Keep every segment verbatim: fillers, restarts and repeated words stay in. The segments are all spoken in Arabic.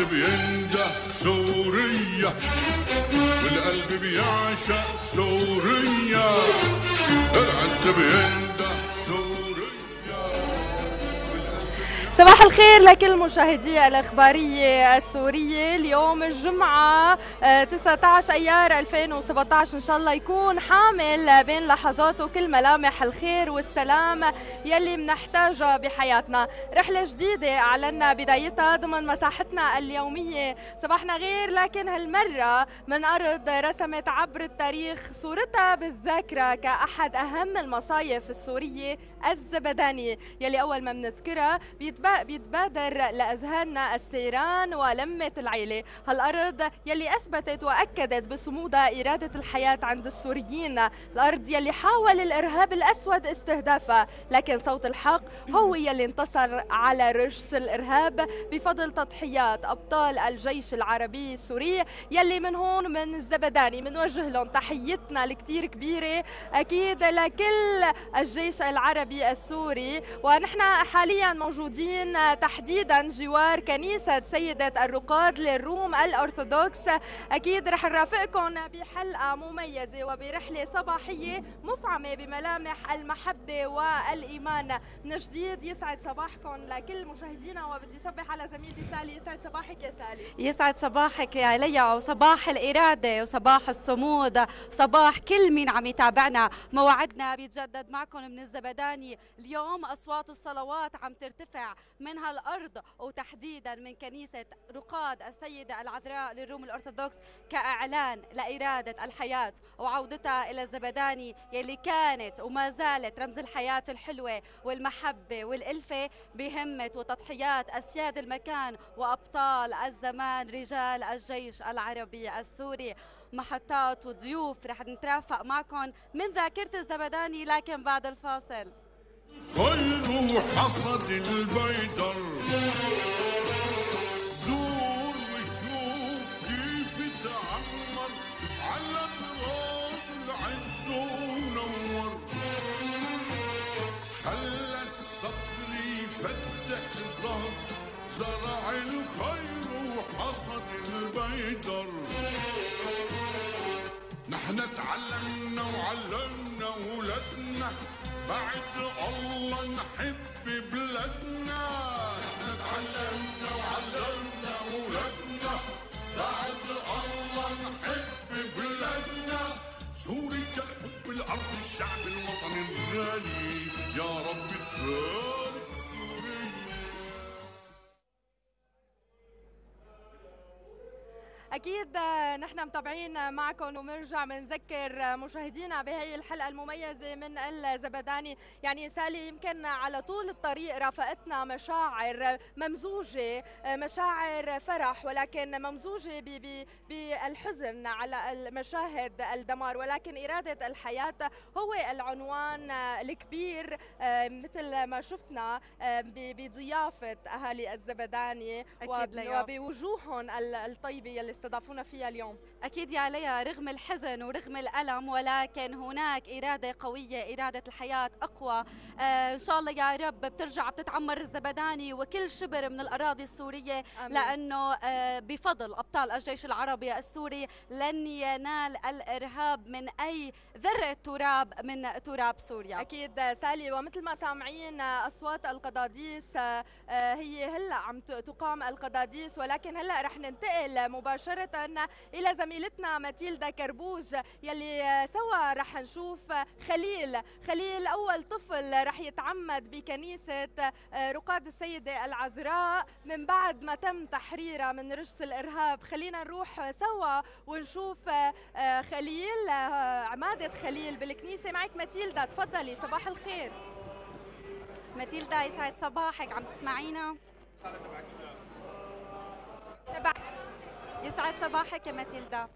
العز بينده سوريا والقلب بيعشق سوريا. العز بينده سوريا. صباح الخير لكل مشاهدي الإخبارية السورية. اليوم الجمعة تسعة عشر أيار ألفين وسبعة عشر، إن شاء الله يكون حامل بين لحظاته كل ملامح الخير والسلام يلي منحتاجها بحياتنا. رحلة جديدة أعلنا بدايتها ضمن مساحتنا اليومية صباحنا غير، لكن هالمرة من أرض رسمت عبر التاريخ صورتها بالذاكرة كأحد أهم المصايف السورية الزبدانية، يلي أول ما بنذكرها بيتبادر لأذهاننا السيران ولمة العيلة. هالأرض يلي أثبتت وأكدت بصمودها إرادة الحياة عند السوريين، الأرض يلي حاول الإرهاب الأسود استهدافها، لكن صوت الحق هو يلي انتصر على رجس الإرهاب بفضل تضحيات أبطال الجيش العربي السوري، يلي من هون من الزبداني منوجه لهم تحيتنا الكتير كبيرة أكيد لكل الجيش العربي السوري. ونحن حاليا موجودين تحديدا جوار كنيسة سيدة الرقاد للروم الأرثوذكس. أكيد رح نرافقكم بحلقة مميزة وبرحلة صباحية مفعمة بملامح المحبة والإيمان. من جديد يسعد صباحكم لكل مشاهدينا، وبدي صبح على زميلتي سالي. يسعد صباحك يا سالي. يسعد صباحك يا ليا، وصباح الإرادة وصباح الصمود وصباح كل مين عم يتابعنا. موعدنا بيتجدد معكم من الزبداني. اليوم أصوات الصلوات عم ترتفع من هالأرض، وتحديدا من كنيسة رقاد السيدة العذراء للروم الأرثوذكس، كإعلان لإرادة الحياة وعودتها إلى الزبداني يلي كانت وما زالت رمز الحياة الحلوة والمحبة والألفة بهمة وتضحيات أسياد المكان وأبطال الزمان رجال الجيش العربي السوري. محطات وضيوف رح نترافق معكم من ذاكرة الزبداني، لكن بعد الفاصل. خير حصد البيدر، زور وشوف كيف تعمر على تراب العز ونور، خلى الصدر يفتح ظهر، زرع الخير وحصد البيدر. نحن تعلمنا وعلمنا ولدنا بعد الله نحب بلدنا. نحن تعلمنا وعلمنا ولدنا بعد الله نحب بلدنا. سوريا الحب الأرض الشعب الوطني الغالي، يا رب تبارك سوريا. أكيد نحن متابعين معكم وبنرجع بنذكر مشاهدينا بهي الحلقة المميزة من الزبداني. يعني سالي يمكن على طول الطريق رافقتنا مشاعر ممزوجة، مشاعر فرح ولكن ممزوجة بالحزن على المشاهد الدمار، ولكن إرادة الحياة هو العنوان الكبير مثل ما شفنا بضيافة أهالي الزبداني وبوجوههم الطيبة يلي استضافونا فيها اليوم. أكيد يا ليا، رغم الحزن ورغم الألم ولكن هناك إرادة قوية، إرادة الحياة أقوى. آه إن شاء الله يا رب بترجع بتتعمر الزبداني وكل شبر من الأراضي السورية. آمين. لأنه آه بفضل أبطال الجيش العربي السوري لن ينال الإرهاب من أي ذرة تراب من تراب سوريا. أكيد سالي، ومثل ما سامعين أصوات القضاديس، آه هي هلأ عم تقام القضاديس، ولكن هلأ رح ننتقل مباشرة إلى زميلتنا ماتيلدا كربوز يلي سوا رح نشوف خليل خليل أول طفل رح يتعمد بكنيسة رقاد السيدة العذراء من بعد ما تم تحريرها من رجس الإرهاب. خلينا نروح سوا ونشوف خليل، عمادة خليل بالكنيسة. معك ماتيلدا، تفضلي. صباح الخير ماتيلدا، يسعد صباحك. عم تسمعينا؟ تبع يسعد صباحك يا ماتيلدا.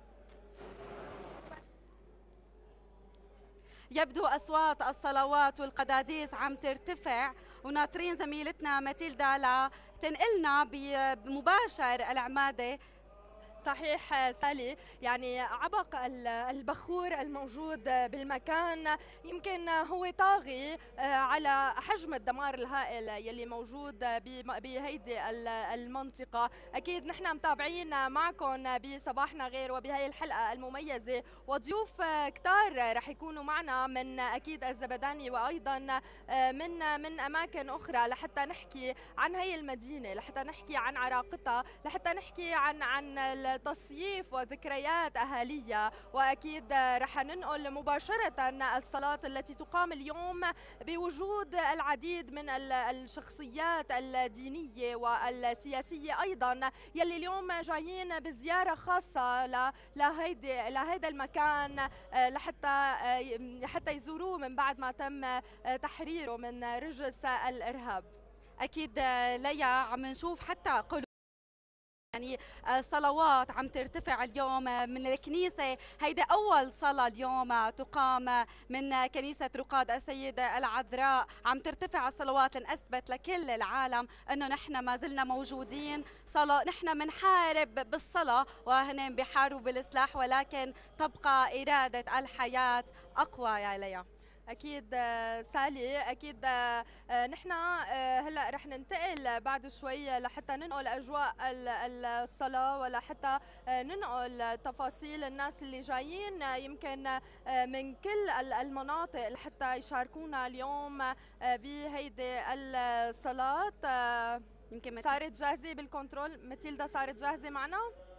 يبدو أصوات الصلوات والقداديس عم ترتفع، وناطرين زميلتنا ماتيلدا لتنقلنا بمباشر العمادة صحيح سالي، يعني عبق البخور الموجود بالمكان يمكن هو طاغي على حجم الدمار الهائل يلي موجود بهيدي المنطقة. أكيد نحن متابعين معكم بصباحنا غير وبهي الحلقة المميزة، وضيوف كتار رح يكونوا معنا من أكيد الزبداني وأيضا من من أماكن أخرى لحتى نحكي عن هي المدينة، لحتى نحكي عن عراقتها، لحتى نحكي عن عن تصييف وذكريات أهالية. وأكيد رح ننقل مباشرة الصلاة التي تقام اليوم بوجود العديد من الشخصيات الدينية والسياسية أيضا يلي اليوم جايين بزيارة خاصة لهيدي لهيدا المكان لحتى حتى يزوروه من بعد ما تم تحريره من رجس الإرهاب. أكيد ليا عم نشوف حتى قلوب يعني صلوات عم ترتفع اليوم من الكنيسة. هيدا أول صلاة اليوم تقام من كنيسة رقاد السيدة العذراء، عم ترتفع الصلوات لنثبت لكل العالم أنه نحن ما زلنا موجودين. صلاة نحن منحارب بالصلاة وهن بيحاربوا بالسلاح، ولكن تبقى إرادة الحياة أقوى يا ليا. اكيد سالي، اكيد نحن هلا رح ننتقل بعد شوي لحتى ننقل اجواء الصلاه ولحتى ننقل تفاصيل الناس اللي جايين يمكن من كل المناطق لحتى يشاركونا اليوم بهيدي الصلاه. يمكن صارت جاهزه بالكنترول؟ ماتيلدا صارت جاهزه معنا؟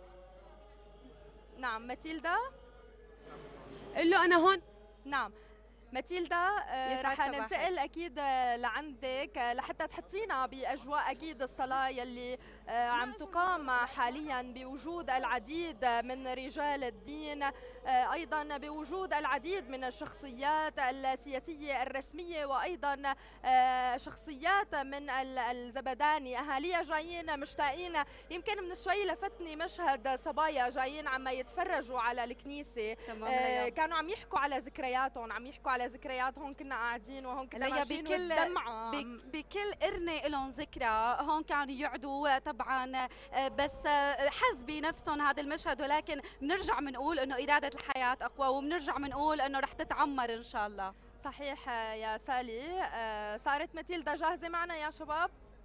نعم ماتيلدا، قل له انا هون. نعم ماتيلدا، رح ننتقل اكيد لعندك لحتى تحطينا باجواء اكيد الصلاه يلي عم تقام حاليا بوجود العديد من رجال الدين، ايضا بوجود العديد من الشخصيات السياسيه الرسميه، وايضا شخصيات من الزبداني. اهاليها جايين مشتاقين. يمكن من شوي لفتني مشهد صبايا جايين عم يتفرجوا على الكنيسه، كانوا عم يحكوا على ذكرياتهم، عم يحكوا على ذكريات هون كنا قاعدين وهون كنا ماشيين والدمعة بكل قرنة لهم ذكرى. هون كانوا يقعدوا طبعا بس حز بنفسهم هذا المشهد، ولكن بنرجع بنقول انه إرادة الحياة أقوى، وبنرجع بنقول انه رح تتعمر ان شاء الله. صحيح يا سالي. صارت ماتيلدا جاهزة معنا يا شباب؟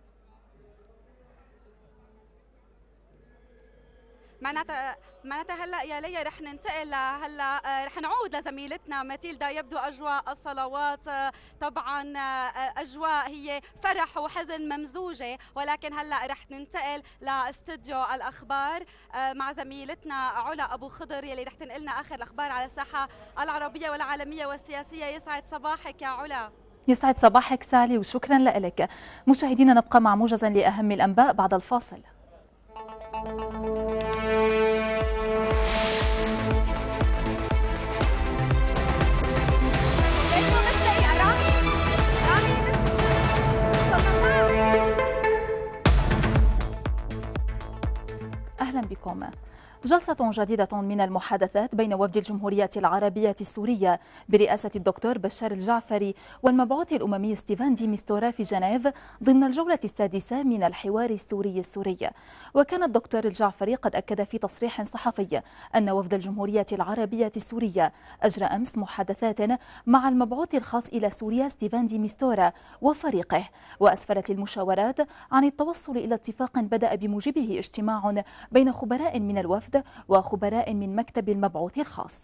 معناتها معناتها هلا يا ليا رح ننتقل هلا رح نعود لزميلتنا ماتيلدا. يبدو اجواء الصلوات طبعا اجواء هي فرح وحزن ممزوجه، ولكن هلا رح ننتقل لاستوديو الاخبار مع زميلتنا علا ابو خضر يلي رح تنقلنا اخر الاخبار على الساحه العربيه والعالميه والسياسيه. يسعد صباحك يا علا. يسعد صباحك سالي وشكرا لك. مشاهدينا نبقى مع موجزا لاهم الانباء بعد الفاصل. أهلا بكم. جلسة جديدة من المحادثات بين وفد الجمهورية العربية السورية برئاسة الدكتور بشار الجعفري والمبعوث الأممي ستيفان دي ميستورا في جنيف ضمن الجولة السادسة من الحوار السوري السوري. وكان الدكتور الجعفري قد أكد في تصريح صحفي أن وفد الجمهورية العربية السورية أجرى أمس محادثات مع المبعوث الخاص إلى سوريا ستيفان دي ميستورا وفريقه، وأسفرت المشاورات عن التوصل إلى اتفاق بدأ بموجبه اجتماع بين خبراء من الوفد وخبراء من مكتب المبعوث الخاص.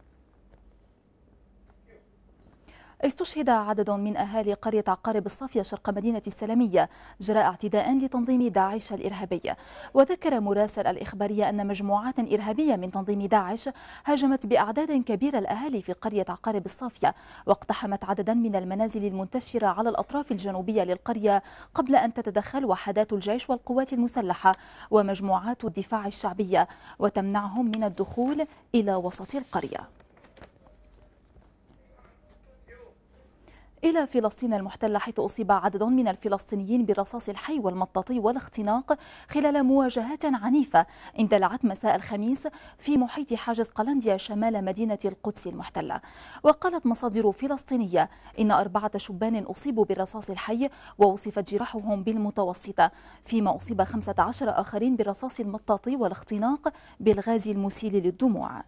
استشهد عدد من أهالي قرية عقارب الصافية شرق مدينة السلمية جراء اعتداء لتنظيم داعش الإرهابي. وذكر مراسل الإخبارية أن مجموعات إرهابية من تنظيم داعش هاجمت بأعداد كبيرة الأهالي في قرية عقارب الصافية، واقتحمت عددا من المنازل المنتشرة على الأطراف الجنوبية للقرية قبل أن تتدخل وحدات الجيش والقوات المسلحة ومجموعات الدفاع الشعبية وتمنعهم من الدخول إلى وسط القرية. إلى فلسطين المحتلة، حيث أصيب عدد من الفلسطينيين بالرصاص الحي والمطاطي والاختناق خلال مواجهات عنيفة اندلعت مساء الخميس في محيط حاجز قلنديا شمال مدينة القدس المحتلة. وقالت مصادر فلسطينية إن أربعة شبان أصيبوا بالرصاص الحي ووصفت جراحهم بالمتوسطة، فيما أصيب خمسة عشر آخرين بالرصاص المطاطي والاختناق بالغاز المسيل للدموع.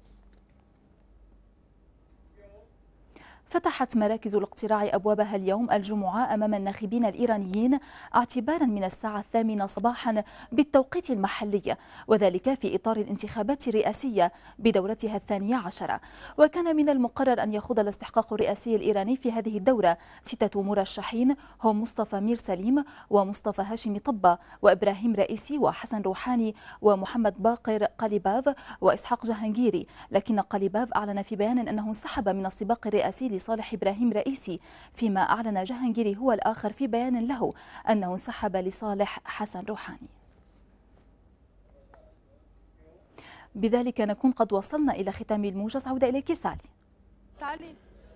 فتحت مراكز الاقتراع أبوابها اليوم الجمعة أمام الناخبين الإيرانيين اعتبارا من الساعة الثامنة صباحا بالتوقيت المحلي، وذلك في إطار الانتخابات الرئاسية بدورتها الثانية عشرة. وكان من المقرر أن يخوض الاستحقاق الرئاسي الإيراني في هذه الدورة ستة مرشحين هم مصطفى مير سليم ومصطفى هاشمي طبة وإبراهيم رئيسي وحسن روحاني ومحمد باقر قليباف وإسحاق جهانجيري، لكن قليباف أعلن في بيان أنه انسحب من السباق الرئاسي لصالح إبراهيم رئيسي، فيما أعلن جهانجيري هو الآخر في بيان له أنه انسحب لصالح حسن روحاني. بذلك نكون قد وصلنا إلى ختام الموجز. عودة إليك سالي. سالي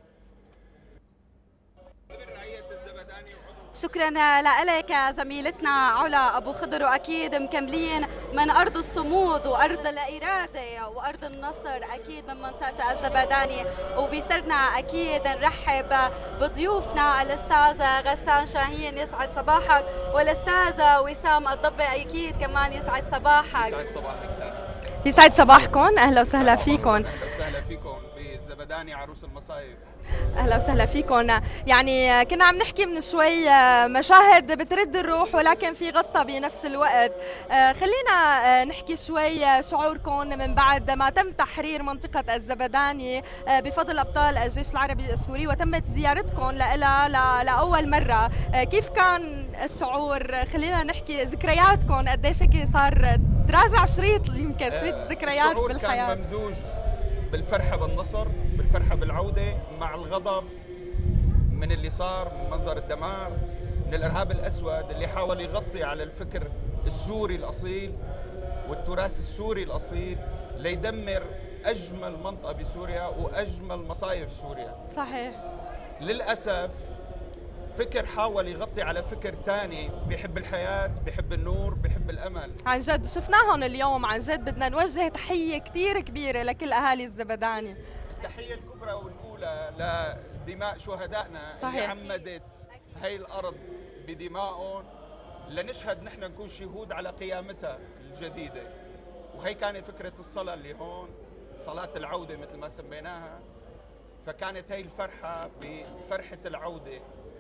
شكرا لك زميلتنا علا أبو خضر، وأكيد مكملين من أرض الصمود وأرض الإرادة وأرض النصر أكيد من منطقة الزبداني. وبيسرنا أكيد نرحب بضيوفنا الأستاذ غسان شاهين يسعد صباحك، والأستاذ وسام الضبي أكيد كمان يسعد صباحك. يسعد صباحك سالي. يسعد صباحكم، أهلا وسهلا فيكم. أهلا وسهلا فيكم بالزبداني عروس المصايف. اهلا وسهلا فيكم. يعني كنا عم نحكي من شوي مشاهد بترد الروح ولكن في غصة بنفس الوقت. خلينا نحكي شوي شعوركم من بعد ما تم تحرير منطقة الزبداني بفضل أبطال الجيش العربي السوري وتمت زيارتكم لها لأول مرة. كيف كان الشعور؟ خلينا نحكي ذكرياتكم، قديش هيك صار تراجع شريط يمكن شريط الذكريات بالحياة. كان ممزوج بالفرحة بالنصر، بالفرحة بالعودة، مع الغضب من اللي صار، من منظر الدمار، من الإرهاب الأسود اللي حاول يغطي على الفكر السوري الأصيل والتراث السوري الأصيل ليدمر أجمل منطقة بسوريا وأجمل مصايف سوريا. صحيح. للأسف فكر حاول يغطي على فكر تاني بيحب الحياة، بيحب النور، بيحب الأمل. عن جد شفناهم اليوم، عن جد بدنا نوجه تحية كتير كبيرة لكل أهالي الزبداني. التحية الكبرى والأولى لدماء شهدائنا اللي عمدت هاي الأرض بدمائهم لنشهد نحن نكون شهود على قيامتها الجديدة. وهي كانت فكرة الصلاة اللي هون، صلاة العودة مثل ما سميناها. فكانت هاي الفرحة بفرحة العودة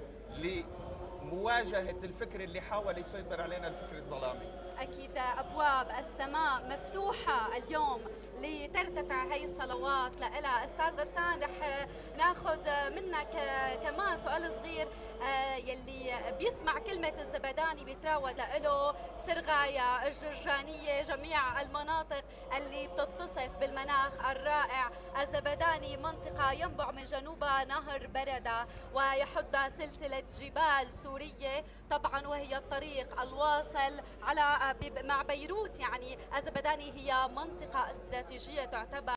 لمواجهة الفكر اللي حاول يسيطر علينا الفكر الظلامي. أكيد أبواب السماء مفتوحة اليوم لترتفع هي الصلوات لإلها. أستاذ غسان رح ناخذ منك كمان سؤال صغير. يلي بيسمع كلمة الزبداني بيتراود له سرغايا، الجرجانية، جميع المناطق اللي بتتصف بالمناخ الرائع. الزبداني منطقة ينبع من جنوبها نهر بردة ويحدها سلسلة جبال سورية طبعا، وهي الطريق الواصل على مع بيروت. يعني الزبداني هي منطقة استراتيجية تعتبر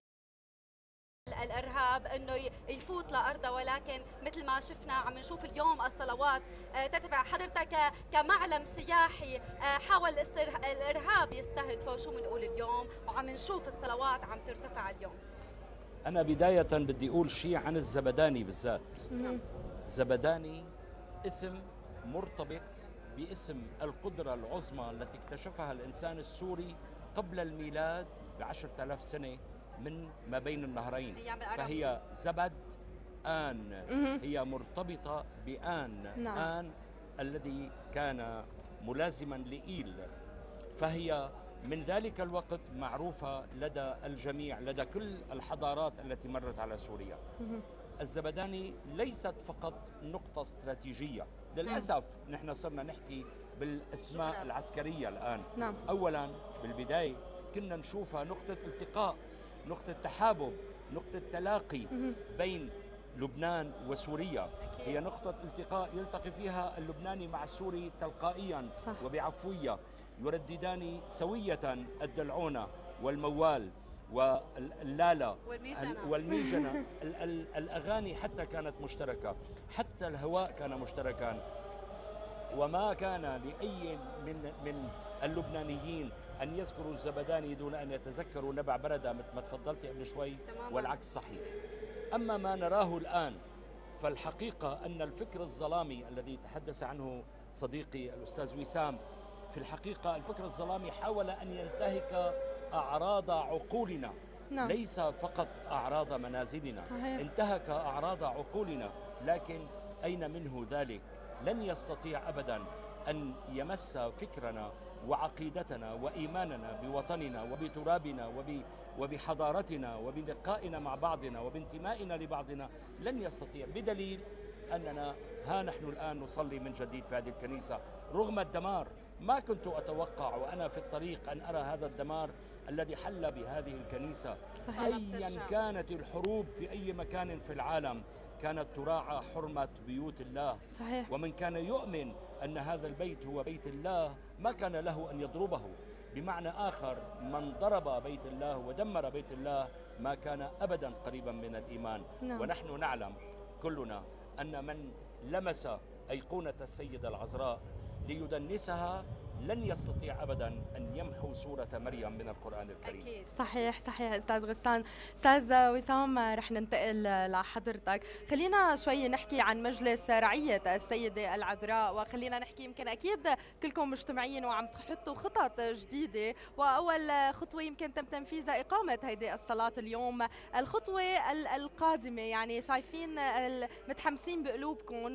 الارهاب انه يفوت لارضها، ولكن مثل ما شفنا عم نشوف اليوم الصلوات ترتفع. حضرتك كمعلم سياحي حاول الارهاب يستهدفه، شو بنقول اليوم وعم نشوف الصلوات عم ترتفع اليوم؟ انا بدايه بدي اقول شيء عن الزبداني بالذات. الزبداني اسم مرتبط باسم القدرة العظمى التي اكتشفها الإنسان السوري قبل الميلاد بعشرة آلاف سنة من ما بين النهرين. فهي زبد آن، هي مرتبطة بآن. نعم. آن الذي كان ملازما لإيل، فهي من ذلك الوقت معروفة لدى الجميع، لدى كل الحضارات التي مرت على سوريا. الزبداني ليست فقط نقطة استراتيجية، للأسف نحن صرنا نحكي بالأسماء العسكرية الآن. نعم. أولا بالبداية كنا نشوفها نقطة التقاء، نقطة تحابب، نقطة تلاقي بين لبنان وسوريا. هي نقطة التقاء يلتقي فيها اللبناني مع السوري تلقائيا. صح. وبعفوية، يرددان سوية الدلعونة والموال، واللالة والميجنة, والميجنة. الأغاني حتى كانت مشتركة، حتى الهواء كان مشتركا، وما كان لأي من من اللبنانيين أن يذكروا الزبداني دون أن يتذكروا نبع بردة مثل ما تفضلتي قبل شوي، والعكس صحيح. أما ما نراه الآن فالحقيقة أن الفكر الظلامي الذي تحدث عنه صديقي الأستاذ وسام، في الحقيقة الفكر الظلامي حاول أن ينتهك أعراض عقولنا، نعم. ليس فقط أعراض منازلنا، صحيح. انتهك أعراض عقولنا، لكن أين منه ذلك؟ لن يستطيع أبدا أن يمس فكرنا وعقيدتنا وإيماننا بوطننا وبترابنا وبحضارتنا وبلقائنا مع بعضنا وبانتمائنا لبعضنا، لن يستطيع، بدليل أننا ها نحن الآن نصلي من جديد في هذه الكنيسة رغم الدمار. ما كنت أتوقع وأنا في الطريق أن أرى هذا الدمار الذي حل بهذه الكنيسة. أيا كانت الحروب في أي مكان في العالم كانت تراعى حرمة بيوت الله، صحيح. ومن كان يؤمن أن هذا البيت هو بيت الله ما كان له أن يضربه. بمعنى آخر، من ضرب بيت الله ودمر بيت الله ما كان أبدا قريبا من الإيمان. نعم. ونحن نعلم كلنا أن من لمس أيقونة السيدة العذراء ليدنسها لن يستطيع أبدا أن يمحو سورة مريم من القرآن الكريم. أكيد. صحيح صحيح أستاذ غسان. أستاذ وسام رح ننتقل لحضرتك، خلينا شوي نحكي عن مجلس رعية السيدة العذراء، وخلينا نحكي يمكن أكيد كلكم مجتمعين وعم تحطوا خطط جديدة، وأول خطوة يمكن تم تنفيذها إقامة هيدي الصلاة اليوم. الخطوة القادمة يعني شايفين متحمسين بقلوبكم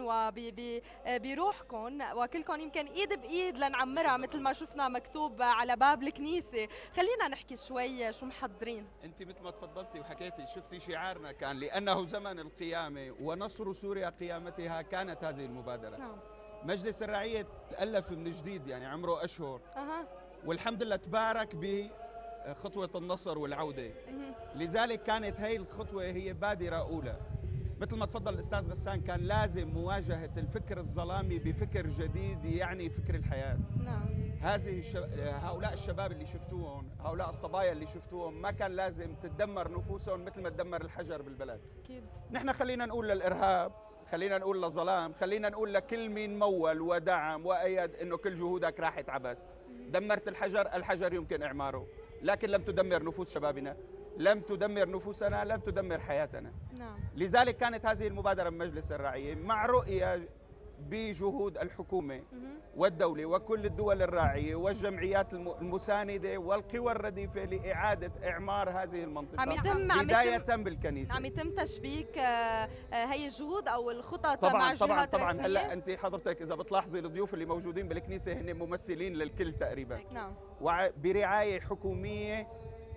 وبروحكم، وكلكم يمكن إيد بإيد لنعمرها مثل ما شفنا مكتوب على باب الكنيسة. خلينا نحكي شوي شو محضرين. انت مثل ما تفضلتي وحكيتي شفتي شعارنا كان لأنه زمن القيامة ونصر سوريا قيامتها، كانت هذه المبادرة. نعم. مجلس الرعية تألف من جديد يعني عمره أشهر. أه. والحمد لله تبارك بخطوة النصر والعودة. أه. لذلك كانت هي الخطوة هي بادرة أولى. مثل ما تفضل الأستاذ غسان، كان لازم مواجهة الفكر الظلامي بفكر جديد يعني فكر الحياة. نعم. هذه الشب... هؤلاء الشباب اللي شفتوهم، هؤلاء الصبايا اللي شفتوهم، ما كان لازم تتدمر نفوسهم مثل ما تدمر الحجر بالبلد. أكيد. نحن خلينا نقول للإرهاب، خلينا نقول للظلام، خلينا نقول لكل مين مول ودعم وأيد إنه كل جهودك راحت عبث. دمرت الحجر، الحجر يمكن إعماره، لكن لم تدمر نفوس شبابنا، لم تدمر نفوسنا، لم تدمر حياتنا. نعم. لذلك كانت هذه المبادرة من مجلس الرعية مع رؤية بجهود الحكومة والدولة وكل الدول الراعية والجمعيات المساندة والقوى الرديفة لإعادة إعمار هذه المنطقة، عم يتم بداية بالكنيسة. عم يتم تشبيك هي الجهود أو الخطط طبعاً مع طبعا جهات طبعا رسمية. هلا أنت حضرتك إذا بتلاحظي الضيوف اللي موجودين بالكنيسة هن ممثلين للكل تقريبا. نعم. وبرعاية حكومية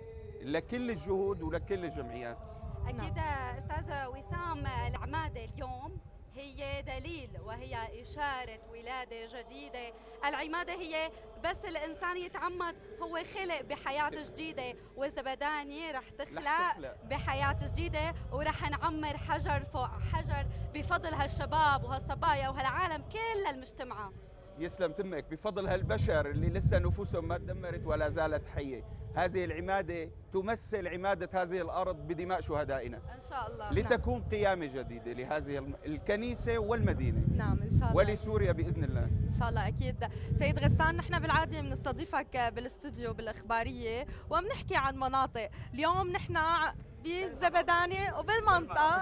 لكل الجهود ولكل الجمعيات. أكيد أستاذ وسام، العمادة اليوم هي دليل وهي إشارة ولادة جديدة. العمادة هي بس الإنسان يتعمد هو خلق بحياة جديدة، والزبداني رح تخلق بحياة جديدة، ورح نعمر حجر فوق حجر بفضل هالشباب وهالصبايا وهالعالم كل المجتمع. يسلم تمك، بفضل هالبشر اللي لسه نفوسهم ما تدمرت ولا زالت حية. هذه العمادة تمثل عمادة هذه الأرض بدماء شهدائنا إن شاء الله، لتكون نعم. قيامة جديدة لهذه الكنيسة والمدينة. نعم إن شاء الله. ولسوريا بإذن الله إن شاء الله. أكيد سيد غسان، نحن بالعادة بنستضيفك بالاستوديو بالإخبارية وبنحكي عن مناطق. اليوم نحن بالزبداني وبالمنطقة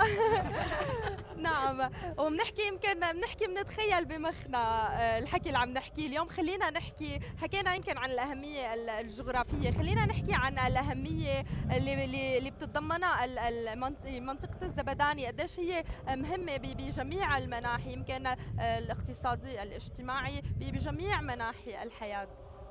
نعم، وبنحكي يمكن بنحكي بنتخيل بمخنا الحكي اللي عم نحكيه اليوم. خلينا نحكي، حكينا يمكن عن الأهمية الجغرافية، خلينا نحكي عن الأهمية اللي اللي بتتضمنها منطقة الزبداني، قديش هي مهمة بجميع المناحي، يمكن الاقتصادي الاجتماعي، بجميع مناحي الحياة.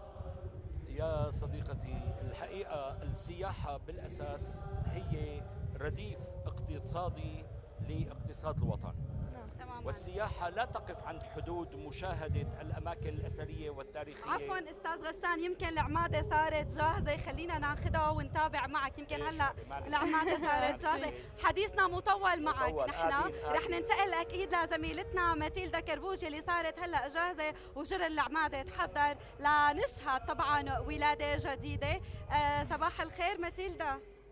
يا صديقتي، الحقيقة السياحة بالأساس هي رديف اقتصادي لاقتصاد الوطن. نعم. والسياحة لا تقف عند حدود مشاهدة الأماكن الأثرية والتاريخية. عفوا أستاذ غسان، يمكن العمادة صارت جاهزة، خلينا ناخذها ونتابع معك. يمكن هلا العمادة صارت جاهزة. حديثنا مطول معك. مطول. نحن رح ننتقل أكيد لزميلتنا ماتيلدا كربوجي اللي صارت هلا جاهزة وجر العمادة تحضر لنشهد طبعا ولادة جديدة. أه صباح الخير ماتيلدا.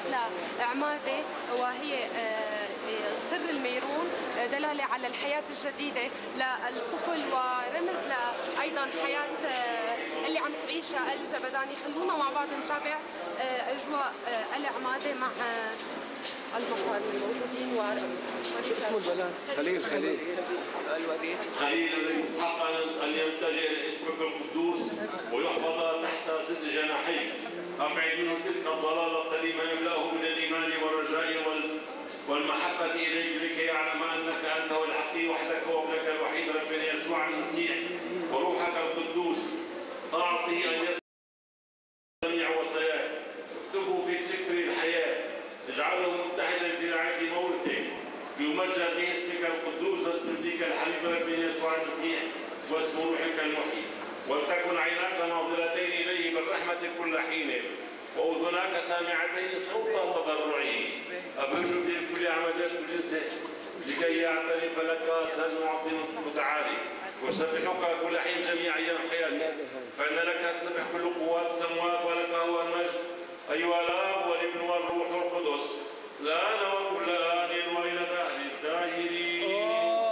لعماده وهي سر الميرون، دلاله على الحياه الجديده للطفل ورمز لايضا حياه اللي عم تعيشها الزبداني. خلونا مع بعض نتابع اجواء العماده مع المقال الموجودين. شو اسمه البلد؟ خليل خليل الوديع خليل الذي استحق ان يلتجئ لاسمك القدوس ويحفظ تحت صد جناحيك. ابعد منه تلك الضلاله القديمه يملاه من الايمان والرجاء والمحبه اليك لكي يعلم انك انت هو الحق وحدك وابنك الوحيد ربنا يسوع المسيح وروحك القدوس. اعطه ان يسمع جميع وصاياك، اكتبه في سفر الحياه، اجعله متحدا في رعايه مورثك، يمجد باسمك القدوس واسم ابنك الحبيب ربنا يسوع المسيح واسم روحك المحيي. ولتكن عيناك ناظرتين اليه بالرحمه كل حين، واذناك سامعتين صوت تضرعه، ابهج في كل عمدات جنسه لكي يعترف لك سر معطي متعالي، وسبحك كل حين جميع ايام حياتك، فان لك تسبح كل قوات السماوات ولك هو المجد ايها الاب والابن والروح القدس الان وكل آن والى دهر الداهرين.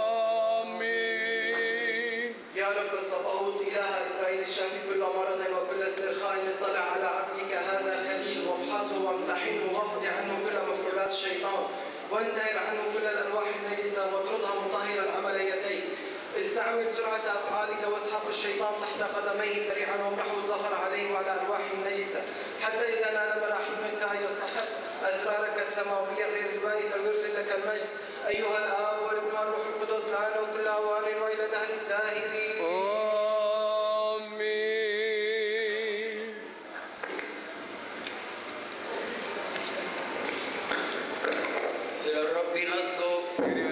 امين. يا رب الصباوت اله اسرائيل الشافي كل مرض وكل استرخاء، اطلع على عبدك هذا خليل وافحصه وامتحنه واقضي عنه كل مفعولات الشيطان، وانتهر عنه كل الارواح النجسه واطردها مطهرا عمل يديك. استعمل سرعه افعالك واسحق الشيطان تحت قدميه سريعا وامرحه الظهر عليه وعلى ارواح النجسه، حتى اذا نال مراحمك يستحق اسرارك السماويه غير البائده ويرسل لك المجد ايها الاب والابن والروح القدس الان وكل اوان والى دهر الداهرين. امين. الى الرب نطلب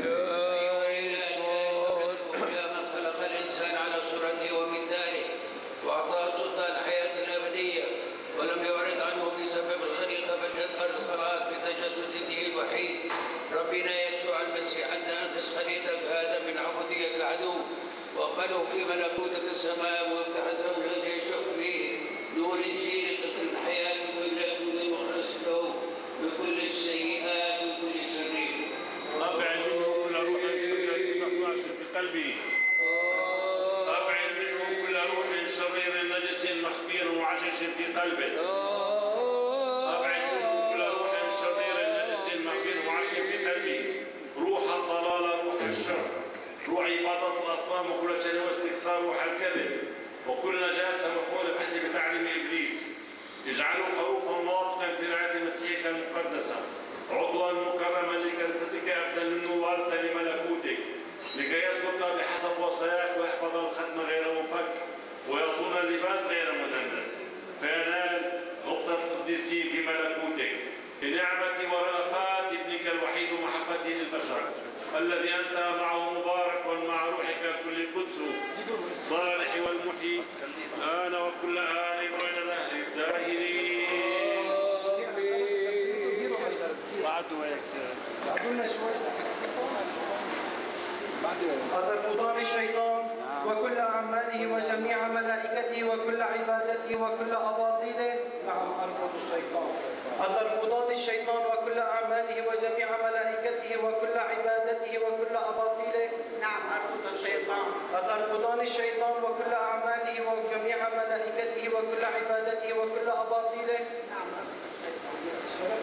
واعطاه سلطان الحياه الابديه، ولم يعرض عنه بسبب الخليقه بل يظهر الخلاص بتجسد ابنه الوحيد ربنا يسوع المسيح، انت انقذ خليتك هذا من عبوديه العدو واقبله في ملكوتك السماء وافتح زوجه يشق فيه نور انجيلك كل الحياه وكل مخلص له بكل السيئات وكل شرير. ابعد منه كل روح شرير مخلص في قلبي، ابعد منه كل روح شرير نجس مخفي وعشش في قلبه، ابعد منه كل روح شرير نجس مخفي وعشش في قلبي، روح الضلال روح الشر روح عباده الاصنام وكل شيء واستكثار روح الكذب وكل نجاسه مفعوله بحسب تعليم ابليس. اجعله خروفا ناطقا في رعايه مسيحك المقدسه، عضوا مكرما لكنيستك ابدا منه وارثا لملكوتك، لكي يسلك بحسب وصاياك ويحفظ الختم غير منفك ويصون اللباس غير مدنس، فينال نقطة القديسين في ملكوتك بنعمة ورأفات ابنك الوحيد ومحبته للبشر الذي أنت معه مبارك ومع روحك كل قدس الصالح والمحيي الآن وكل آن وإلى دهر الداهرين. أترفضان الشيطان وكل أعماله وجميع ملائكته وكل عبادته وكل أباطيله؟ نعم أرفض الشيطان. أترفضان الشيطان وكل أعماله وجميع ملائكته وكل عبادته وكل أباطيله؟ نعم أرفض الشيطان. أترفضان الشيطان وكل أعماله وجميع ملائكته وكل عبادته وكل أباطيله؟ نعم أرفض الشيطان.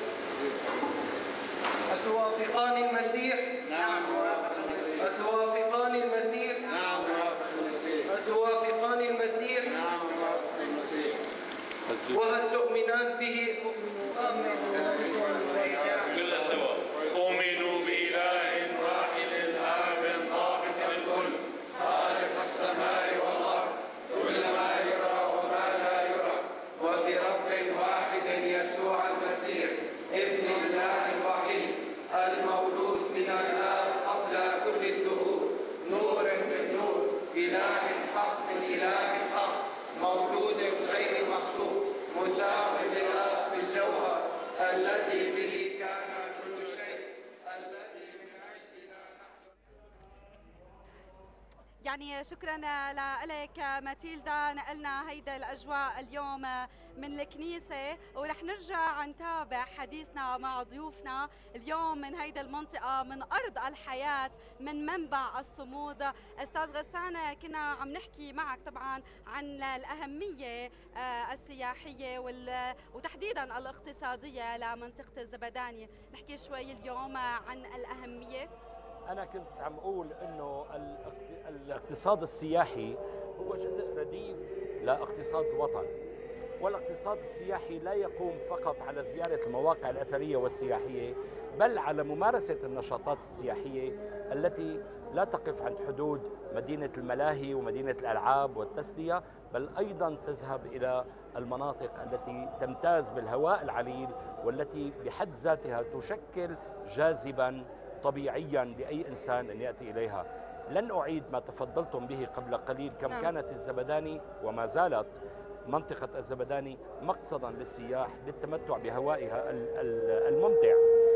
أتوافقان المسيح؟ نعم أوافق المسيح. أتوافقان المسيح؟ نعم أوافق المسيح. أتوافقان المسيح؟ نعم أوافق المسيح. وهل تؤمنان به؟ كل سوا أؤمن بإله واحد آب ضابط الكل خالق السماء والأرض كل ما يرى وما لا يرى، وبرب واحد يسوع المسيح ابن الله الوحيد المولود من الآب قبل كل الدهور، نور من نور، إله حق من إله حق، مولود غير مخلوق، مساو للآب في الجوهر الذي به كان كل شيء. يعني شكرا لك ماتيلدا، نقلنا هيدا الاجواء اليوم من الكنيسه، ورح نرجع نتابع حديثنا مع ضيوفنا اليوم من هيدا المنطقه، من ارض الحياه، من منبع الصمود. استاذ غسان، كنا عم نحكي معك طبعا عن الاهميه السياحيه وتحديدا الاقتصاديه لمنطقه الزبداني، نحكي شوي اليوم عن الاهميه. أنا كنت عم أقول إنه الاقتصاد السياحي هو جزء رديف لاقتصاد الوطن، والاقتصاد السياحي لا يقوم فقط على زيارة المواقع الأثرية والسياحية، بل على ممارسة النشاطات السياحية التي لا تقف عند حدود مدينة الملاهي ومدينة الألعاب والتسلية، بل أيضا تذهب إلى المناطق التي تمتاز بالهواء العليل والتي بحد ذاتها تشكل جاذبا طبيعيا لأي إنسان أن يأتي إليها. لن أعيد ما تفضلتم به قبل قليل، كم نعم. كانت الزبداني وما زالت منطقة الزبداني مقصدا للسياح للتمتع بهوائها الممتع،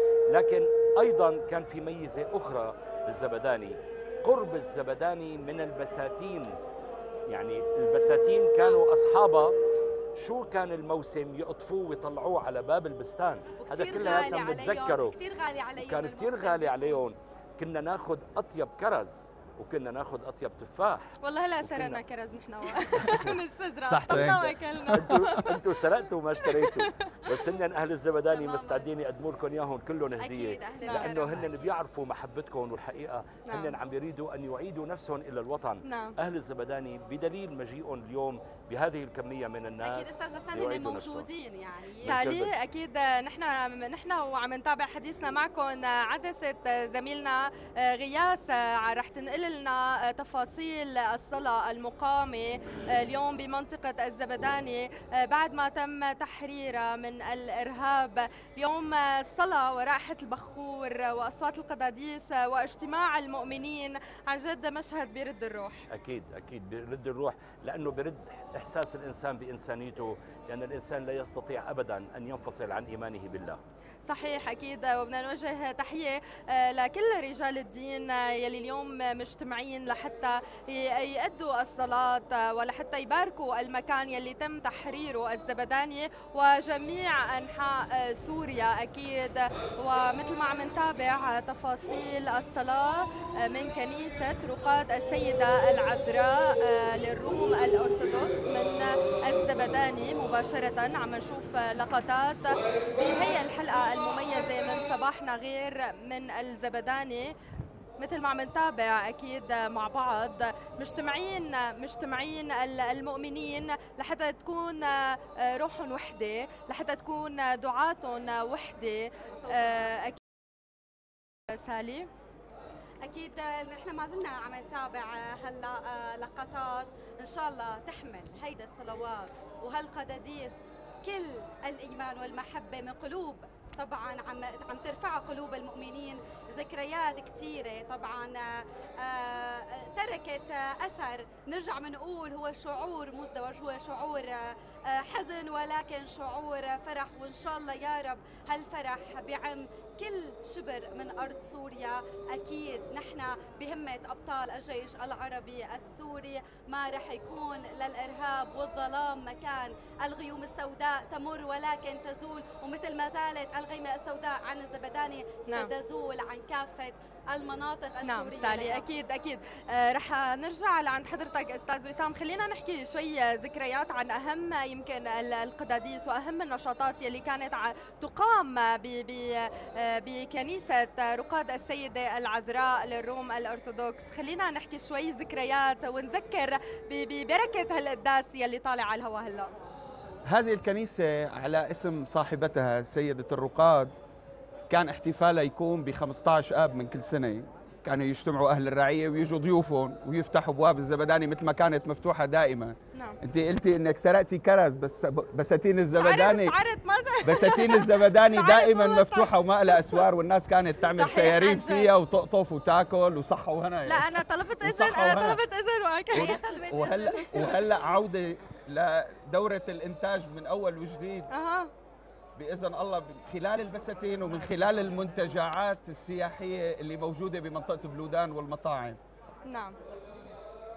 لكن أيضا كان في ميزة أخرى بالزبداني، قرب الزبداني من البساتين. يعني البساتين كانوا أصحابها شو كان الموسم يقطفوه ويطلعوه على باب البستان، هذا كلياتنا بنتذكره، كثير غالي عليهم، كان كثير غالي عليهم. كنا ناخذ اطيب كرز وكنا ناخذ اطيب تفاح. والله هلا سرقنا كرز نحن من الشجره، صح طلعنا واكلنا. انتوا انتوا سرقتوا ما اشتريتوا، بس هن اهل الزبداني مستعدين يقدموا لكم اياهم كلهم هديه، لانه هن بيعرفوا محبتكم، والحقيقه نعم. هن عم بيريدوا ان يعيدوا نفسهم الى الوطن. نعم. اهل الزبداني بدليل مجيئهم اليوم بهذه الكميه من الناس. اكيد استاذ غسان هن موجودين يعني. سالي اكيد نحن نحن وعم نتابع حديثنا معكم عدست زميلنا غياس رح تنقل لنا تفاصيل الصلاة المقامة اليوم بمنطقة الزبداني بعد ما تم تحريرها من الإرهاب. اليوم الصلاة ورائحة البخور وأصوات القداديس واجتماع المؤمنين عن جد مشهد بيرد الروح. أكيد أكيد بيرد الروح، لأنه بيرد إحساس الإنسان بإنسانيته، لأن الإنسان لا يستطيع أبدا أن ينفصل عن إيمانه بالله. صحيح أكيد، وبدنا نوجه تحية لكل رجال الدين يلي اليوم مجتمعين لحتى يأدوا الصلاة ولحتى يباركوا المكان يلي تم تحريره الزبداني وجميع أنحاء سوريا أكيد. ومثل ما عم نتابع تفاصيل الصلاة من كنيسة رقاد السيدة العذراء للروم الأرثوذكس من الزبداني مباشرة، عم نشوف لقطات بهي الحلقة المميزة من صباحنا غير من الزبداني. مثل ما عم نتابع اكيد مع بعض مجتمعين مجتمعين المؤمنين لحتى تكون روحهم وحده، لحتى تكون دعاتهم وحده. اكيد سالي اكيد نحن ما زلنا عم نتابع هلا لقطات ان شاء الله تحمل هيدا الصلوات وهالقداديس كل الايمان والمحبه من قلوب طبعا عم عم ترفع قلوب المؤمنين. ذكريات كثيره طبعا آه تركت اثر، نرجع بنقول هو شعور مزدوج، هو شعور آه حزن ولكن شعور فرح، وان شاء الله يا رب هالفرح بعم كل شبر من ارض سوريا. اكيد نحن بهمه ابطال الجيش العربي السوري ما رح يكون للارهاب والظلام مكان. الغيوم السوداء تمر ولكن تزول، ومثل ما زالت الغيمه السوداء عن الزبداني نعم. ستزول عن كافه المناطق السورية. نعم سالي لها. أكيد أكيد آه رح نرجع لعند حضرتك أستاذ وسام، خلينا نحكي شوي ذكريات عن أهم يمكن القداديس وأهم النشاطات يلي كانت تقام بكنيسة رقاد السيدة العذراء للروم الأرثوذكس. خلينا نحكي شوي ذكريات ونذكر ببركة هالقداس يلي طالع على الهواء هلا. هذه الكنيسة على اسم صاحبتها سيدة الرقاد كان احتفالها يكون ب خمسة عشر آب من كل سنة، كانوا يجتمعوا أهل الرعية ويجوا ضيوفهم ويفتحوا أبواب الزبداني مثل ما كانت مفتوحة دائما. نعم. أنت قلتي إنك سرقتي كرز، بس بساتين الزبداني سعرت ما بساتين الزبداني دائما مفتوحة وما لها أسوار، والناس كانت تعمل سيارين فيها وتقطف وتاكل وصحة وهنا. لا أنا طلبت إذن، أنا طلبت إذن وأكل. وهلا وهلا عودة لدورة الإنتاج من أول وجديد. أها. بإذن الله من خلال البساتين ومن خلال المنتجعات السياحية اللي موجودة بمنطقة بلودان والمطاعم. نعم.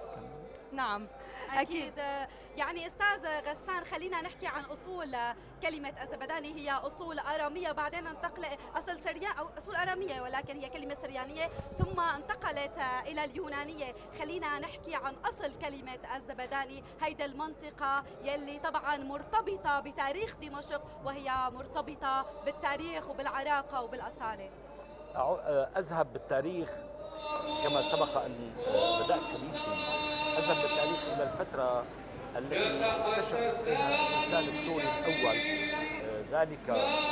نعم أكيد. يعني أستاذ غسان، خلينا نحكي عن أصول كلمة الزبداني. هي أصول آرامية، بعدين انتقل أصل سريان أو أصول آرامية، ولكن هي كلمة سريانية ثم انتقلت إلى اليونانية. خلينا نحكي عن أصل كلمة الزبداني، هيدا المنطقة يلي طبعا مرتبطة بتاريخ دمشق، وهي مرتبطة بالتاريخ وبالعراقة وبالأصالة. أذهب بالتاريخ كما سبق أن بدأت حديثي، أذهب بالتاريخ إلى الفترة التي اكتشف فيها الإنسان السوري الأول ذلك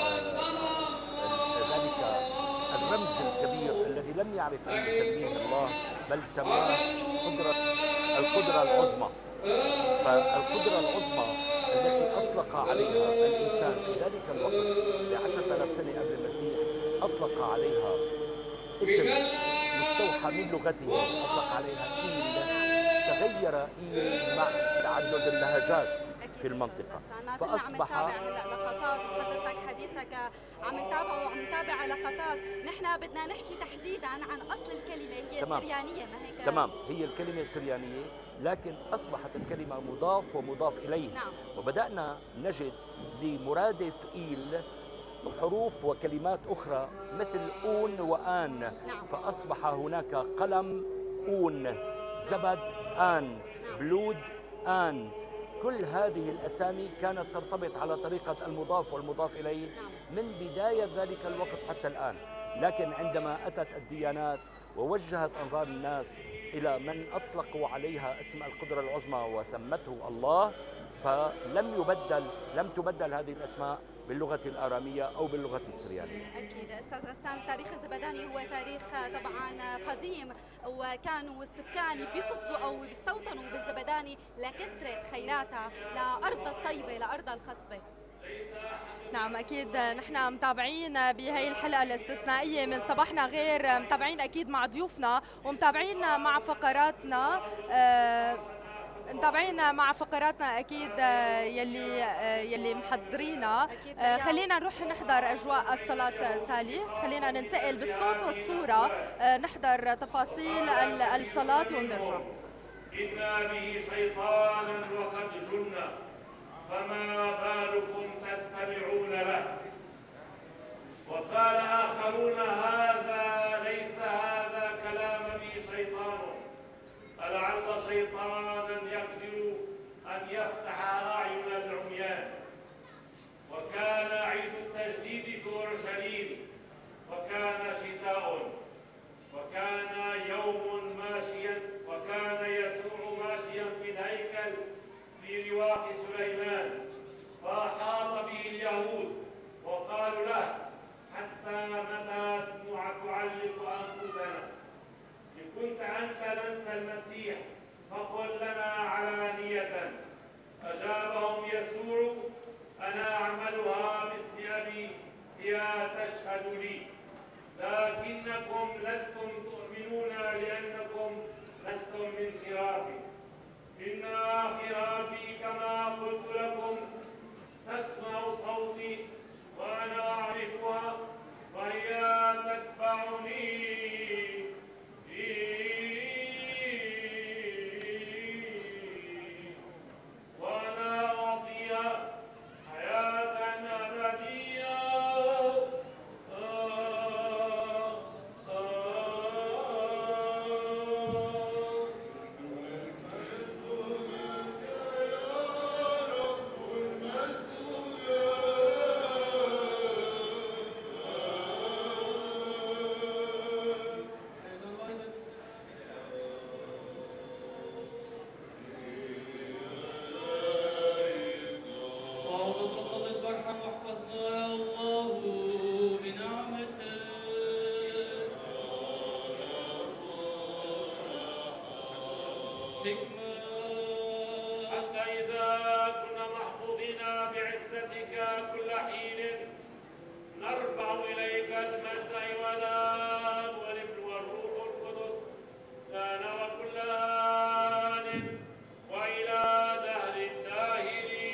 ذلك الرمز الكبير الذي لم يعرف أن يسميه الله، بل سماه قدرة القدرة العظمى. فالقدرة العظمى التي أطلق عليها الإنسان في ذلك الوقت بعشرة آلاف سنة قبل المسيح، أطلق عليها اسم مستوحى من لغته، أطلق عليها إيل. تغير إيل مع تعدد اللهجات في المنطقة، فأصبح عم نتابع لقطات، وحضرتك حديثك عم نتابعه وعم نتابع لقطات. نحن بدنا نحكي تحديدا عن أصل الكلمة، هي تمام. سريانية، ما هيك؟ تمام، هي الكلمة سريانية، لكن أصبحت الكلمة مضاف ومضاف إليه. نعم. وبدأنا نجد لمرادف إيل حروف وكلمات أخرى مثل أون وآن. نعم. فأصبح هناك قلم أون، زبد آن، نعم. بلود آن. كل هذه الأسامي كانت ترتبط على طريقة المضاف والمضاف إليه من بداية ذلك الوقت حتى الآن. لكن عندما أتت الديانات ووجهت أنظار الناس إلى من أطلقوا عليها اسم القدرة العظمى وسمته الله، فلم يبدل لم تبدل هذه الأسماء باللغة الآرامية أو باللغة السريانية. أكيد أستاذ غسان، تاريخ الزبداني هو تاريخ طبعا قديم، وكانوا السكان بيقصدوا أو بيستوطنوا بالزبداني لكثرة خيراتها، لأرض الطيبة، لأرض الخصبة. نعم أكيد، نحن متابعين بهي الحلقة الاستثنائية من صباحنا غير، متابعين أكيد مع ضيوفنا ومتابعين مع فقراتنا، أه متابعين مع فقراتنا اكيد يلي يلي محضرينا. خلينا نروح نحضر اجواء الصلاه سالي، خلينا ننتقل بالصوت والصوره نحضر تفاصيل الصلاه ونرجع. إن به شيطانا وقد جن، فما بالكم تستمعون له. وقال آخرون هذا ليس هذا كلام به شيطان، ألعل شيطانا يقدر أن يفتح أعين العميان. وكان عيد التجديد في أورشليم، وكان شتاء، وكان يوم ماشيا، وكان يسوع ماشيا في الهيكل في لواء سليمان، فأحاط به اليهود وقالوا له: حتى متى تعلق أنفسنا؟ إن كنت أنت لنت المسيح فقل لنا علانية. أجابهم يسوع: أنا أعملها باسم أبي هي تشهد لي، لكنكم لستم تؤمنون لأنكم لستم من خرافي. إن خرافي كما قلت لكم تسمع صوتي وأنا أعرفها وهي تتبعني. وأنا أعطيها حياة أبدية. حتى إذا كنا محفوظين بعزتك كل حين نرفع إليك المجد والآب والابن والروح القدس كان وكل آن وإلى دهر الداهرين.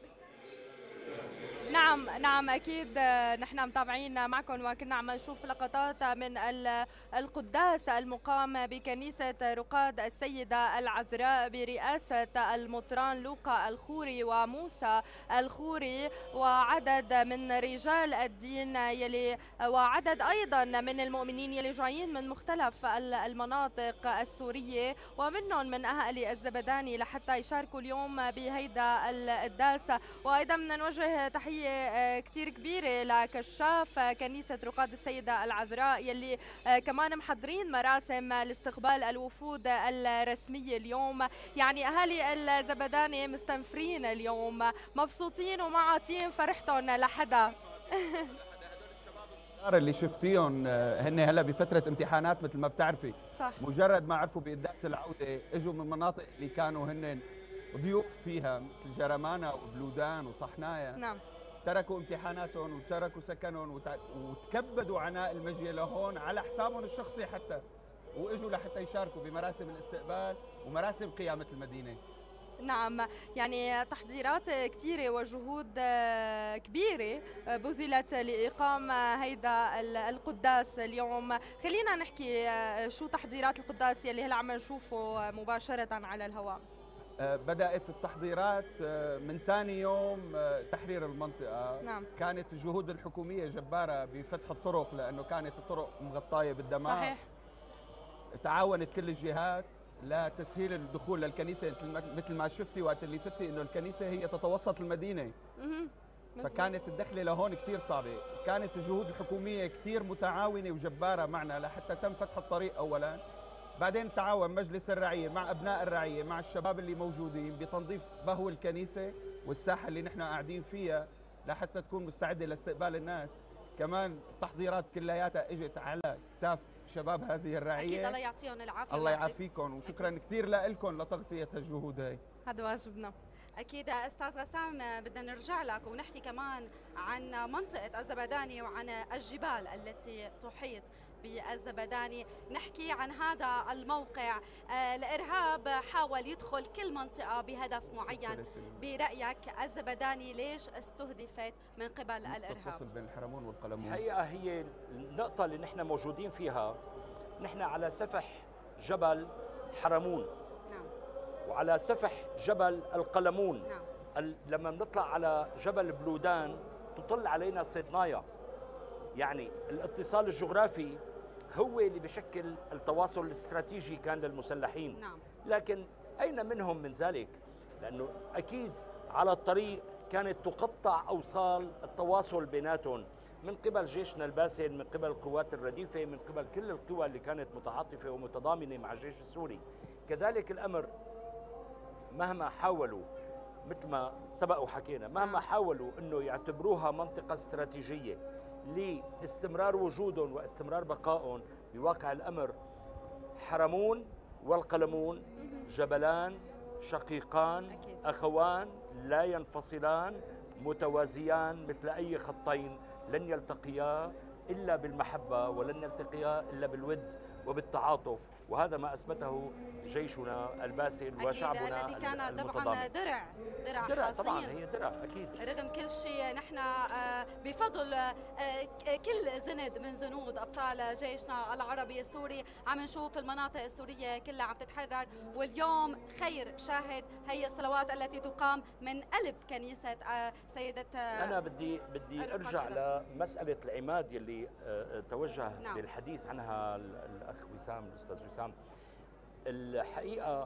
نعم نعم أكيد نحن متابعين معكم وكنا عم نشوف لقطات من القداس المقام بكنيسة رقاد السيدة العذراء برئاسة المطران لوقا الخوري وموسى الخوري وعدد من رجال الدين يلي وعدد أيضا من المؤمنين يلي جايين من مختلف المناطق السورية ومنهم من أهالي الزبداني لحتى يشاركوا اليوم بهيدا القداس. وأيضا بدنا نوجه تحية كتير كبيرة لكشاف كنيسة رقاد السيدة العذراء يلي كمان محضرين مراسم لاستقبال الوفود الرسمية اليوم. يعني أهالي الزبداني مستنفرين اليوم، مبسوطين وما عاطين فرحتهم لحدا. اللي شفتيهم هن هلا بفترة امتحانات مثل ما بتعرفي، صح. مجرد ما عرفوا بقداس العودة اجوا من مناطق اللي كانوا هن ضيوف فيها مثل جرمانة وبلودان وصحنايا. نعم. تركوا امتحاناتهم وتركوا سكنهم وتكبدوا عناء المجيء لهون على حسابهم الشخصي حتى، واجوا لحتى يشاركوا بمراسم الاستقبال ومراسم قيامة المدينة. نعم، يعني تحضيرات كثيرة وجهود كبيرة بذلت لإقام هيدا القداس اليوم. خلينا نحكي شو تحضيرات القداس يلي هلا عم نشوفه مباشرة على الهواء. بدأت التحضيرات من ثاني يوم تحرير المنطقة. نعم. كانت الجهود الحكومية جبارة بفتح الطرق لأنه كانت الطرق مغطاية بالدمار. صحيح. تعاونت كل الجهات لتسهيل الدخول للكنيسة مثل ما شفتي وقت اللي فتي إنه الكنيسة هي تتوسط المدينة. فكانت الدخلة لهون كثير صعبة. كانت الجهود الحكومية كثير متعاونة وجبارة معنا لحتى تم فتح الطريق أولاً، بعدين تعاون مجلس الرعية مع أبناء الرعية مع الشباب اللي موجودين بتنظيف بهو الكنيسة والساحة اللي نحن قاعدين فيها لحتى تكون مستعدة لاستقبال الناس. كمان التحضيرات كلياتها اجت على كتاف شباب هذه الرعية. أكيد الله يعطيهم العافية. الله يعافيكم وشكرا كثير لكم لتغطية الجهود هاي. هذا واجبنا. أكيد أستاذ غسان، بدنا نرجع لك ونحكي كمان عن منطقة الزبداني وعن الجبال التي تحيط بالزبداني. نحكي عن هذا الموقع. آه الإرهاب حاول يدخل كل منطقة بهدف معين. برأيك الزبداني ليش استهدفت من قبل الإرهاب؟ تتصل بين الحرمون والقلمون. الحقيقة هي النقطة اللي نحن موجودين فيها، نحن على سفح جبل حرمون. نعم. وعلى سفح جبل القلمون. نعم. لما بنطلع على جبل بلودان تطل علينا صيدنايا. يعني الاتصال الجغرافي هو اللي بشكل التواصل الاستراتيجي كان للمسلحين. نعم. لكن أين منهم من ذلك؟ لأنه أكيد على الطريق كانت تقطع أوصال التواصل بيناتهم من قبل جيشنا الباسل، من قبل القوات الرديفة، من قبل كل القوى اللي كانت متعاطفة ومتضامنة مع الجيش السوري. كذلك الأمر مهما حاولوا، مثل ما سبق وحكينا، مهما حاولوا أنه يعتبروها منطقة استراتيجية لاستمرار وجودهم واستمرار بقائهم، بواقع الأمر حرمون والقلمون جبلان شقيقان أكيد. أخوان لا ينفصلان متوازيان مثل أي خطين، لن يلتقيا إلا بالمحبة ولن يلتقيا إلا بالود وبالتعاطف. وهذا ما أثبته جيشنا الباسل وشعبنا الذي كان المتضامن. طبعا درع درع, درع حصين. طبعا هي درع أكيد. رغم كل شيء نحن بفضل كل زند من زنود أبطال جيشنا العربي السوري عم نشوف المناطق السورية كلها عم تتحرر. واليوم خير شاهد هي الصلوات التي تقام من قلب كنيسة سيدة. أنا بدي بدي أرجع لمسألة العماد يلي توجه نعم. للحديث عنها الأخ وسام الأستاذ وسام. الحقيقة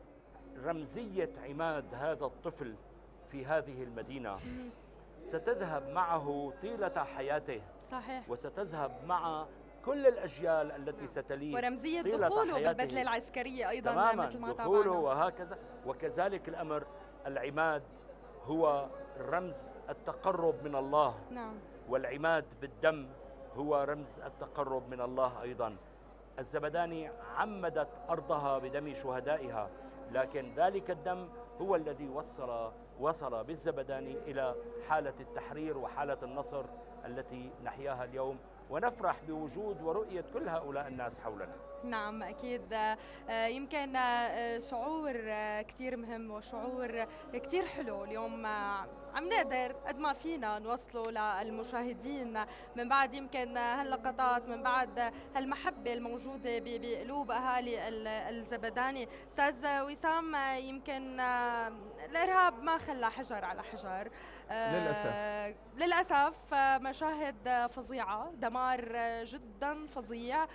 رمزية عماد هذا الطفل في هذه المدينة ستذهب معه طيلة حياته. صحيح. وستذهب مع كل الأجيال التي ستليه ورمزية دخوله بالبدلة العسكرية أيضا تماما مثل ما دخوله تابعنا. وهكذا. وكذلك الأمر العماد هو رمز التقرب من الله. نعم. والعماد بالدم هو رمز التقرب من الله أيضا. الزبداني عمدت أرضها بدم شهدائها، لكن ذلك الدم هو الذي وصل وصل بالزبداني إلى حالة التحرير وحالة النصر التي نحياها اليوم ونفرح بوجود ورؤية كل هؤلاء الناس حولنا. نعم أكيد. يمكن شعور كتير مهم وشعور كتير حلو اليوم عم نقدر قد ما فينا نوصله للمشاهدين من بعد يمكن هاللقطات، من بعد هالمحبة الموجودة بقلوب أهالي الزبداني. أستاذ وسام، يمكن الإرهاب ما خلى حجر على حجر للأسف. للأسف مشاهد فظيعة، دمار جدا فظيع.